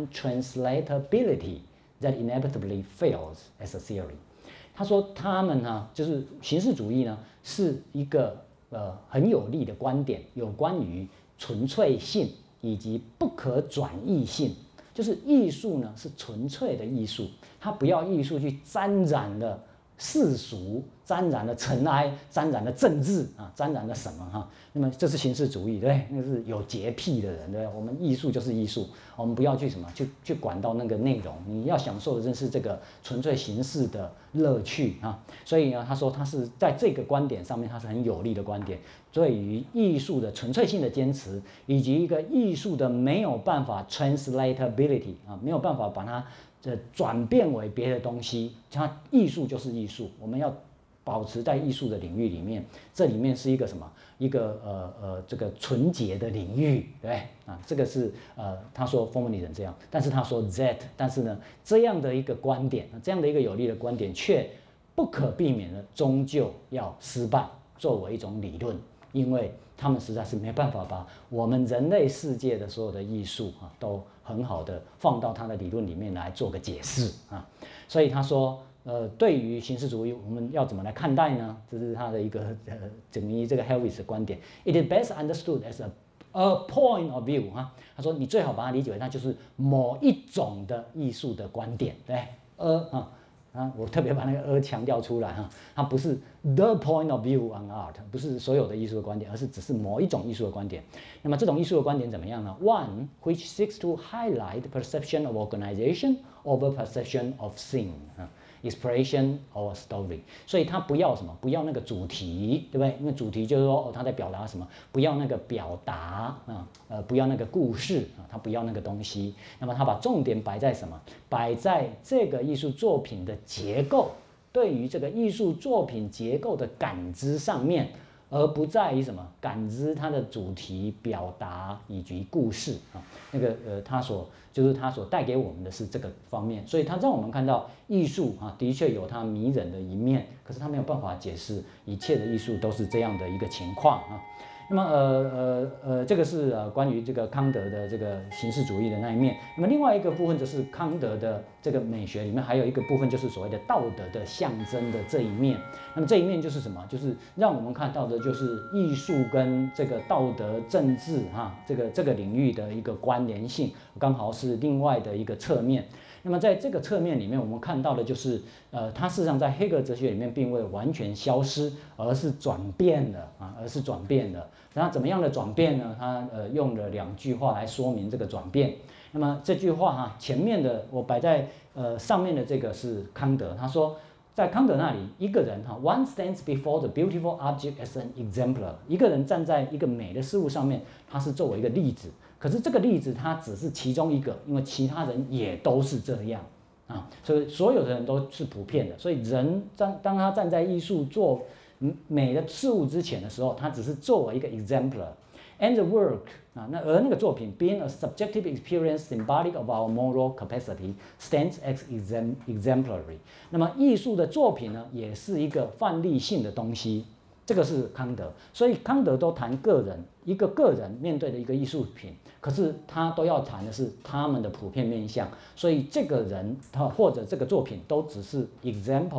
untranslatability that inevitably fails as a theory。他说他们呢，就是形式主义呢，是一个呃很有力的观点，有关于纯粹性以及不可转译性。就是艺术呢是纯粹的艺术，它不要艺术去沾染了世俗。沾染了尘埃，沾染了政治啊，沾染了什么哈？那么这是形式主义，对不对？那是有洁癖的人，对不对？我们艺术就是艺术，我们不要去什么，去去管到那个内容，你要享受的正是这个纯粹形式的乐趣啊。所以呢，他说他是在这个观点上面，他是很有力的观点，对于艺术的纯粹性的坚持，以及一个艺术的没有办法 translatability 啊，没有办法把它呃转变为别的东西，它艺术就是艺术，我们要。保持在艺术的领域里面，这里面是一个什么？一个呃呃这个纯洁的领域，对不对啊？这个是呃他说 Formalism 这样，但是他说 that， 但是呢这样的一个观点，这样的一个有力的观点，却不可避免的终究要失败，作为一种理论，因为他们实在是没办法把我们人类世界的所有的艺术啊，都很好的放到他的理论里面来做个解释啊，所以他说。呃，对于形式主义，我们要怎么来看待呢？这是他的一个呃，整于这个 Helwig 的观点。It is best understood as a a point of view 哈，他说你最好把它理解为它就是某一种的艺术的观点，对，呃啊啊，我特别把那个呃强调出来哈，它不是 the point of view on art， 不是所有的艺术的观点，而是只是某一种艺术的观点。那么这种艺术的观点怎么样呢 ？One which seeks to highlight perception of organization over perception of thing 啊。expression or story， 所以他不要什么，不要那个主题，对不对？因为主题就是说，哦，他在表达什么，不要那个表达啊，呃，不要那个故事啊，他不要那个东西。那么他把重点摆在什么？摆在这个艺术作品的结构，对于这个艺术作品结构的感知上面。而不在于什么感知它的主题、表达以及故事啊，那个呃，它所就是它所带给我们的是这个方面，所以它让我们看到艺术啊，的确有它迷人的一面，可是它没有办法解释一切的艺术都是这样的一个情况啊。那么呃呃呃，这个是呃关于这个康德的这个形式主义的那一面。那么另外一个部分就是康德的这个美学里面还有一个部分就是所谓的道德的象征的这一面。那么这一面就是什么？就是让我们看到的就是艺术跟这个道德政治哈这个这个领域的一个关联性，刚好是另外的一个侧面。那么在这个侧面里面，我们看到的就是，呃，它事实上在黑格哲学里面并未完全消失，而是转变了啊，而是转变了。那怎么样的转变呢？他呃用了两句话来说明这个转变。那么这句话哈，前面的我摆在呃上面的这个是康德，他说在康德那里，一个人哈 ，one stands before the beautiful object as an exemplar， 一个人站在一个美的事物上面，他是作为一个例子。可是这个例子它只是其中一个，因为其他人也都是这样啊，所以所有的人都是普遍的。所以人当当他站在艺术做美的事物之前的时候，他只是作为一个 exemplar。And the work 啊，那而那个作品 being a subjective experience symbolic of our moral capacity stands as exemplary。那么艺术的作品呢，也是一个范例性的东西。这个是康德，所以康德都谈个人，一个个人面对的一个艺术品，可是他都要谈的是他们的普遍面向，所以这个人他或者这个作品都只是 example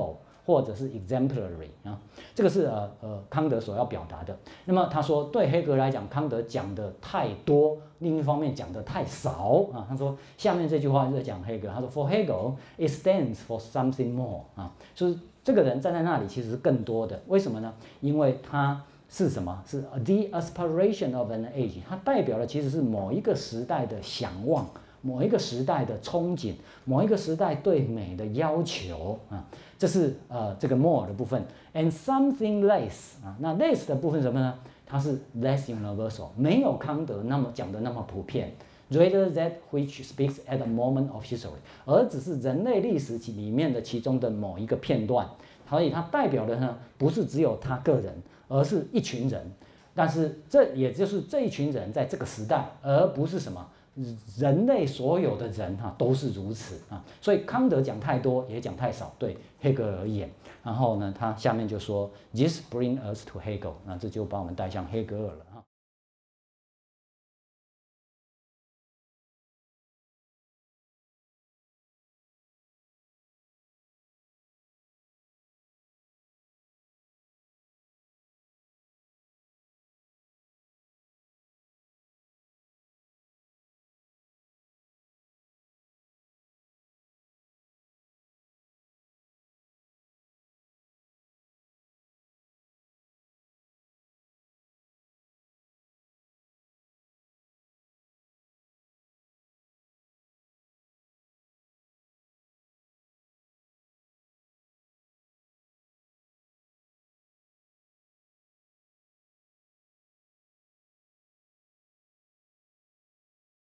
或者是 exemplary 啊，这个是呃呃康德所要表达的。那么他说，对黑格来讲，康德讲的太多，另一方面讲的太少啊。他说下面这句话是在讲黑格，他说 For Hegel, it stands for something more 啊，就是这个人站在那里其实是更多的，为什么呢？因为他是什么？是 the aspiration of an age， 它代表的其实是某一个时代的想望，某一个时代的憧憬，某一个时代对美的要求啊。这是呃这个 more 的部分 ，and something less 啊，那 less 的部分什么呢？它是 less universal， 没有康德那么讲的那么普遍。Rather that which speaks at a moment of history， 而只是人类历史里面的其中的某一个片段，所以它代表的呢不是只有他个人，而是一群人。但是这也就是这一群人在这个时代，而不是什么人类所有的人哈都是如此啊。所以康德讲太多也讲太少，对黑格尔而言。然后呢，他下面就说 ，This brings us to Hegel， 那这就把我们带向黑格尔了。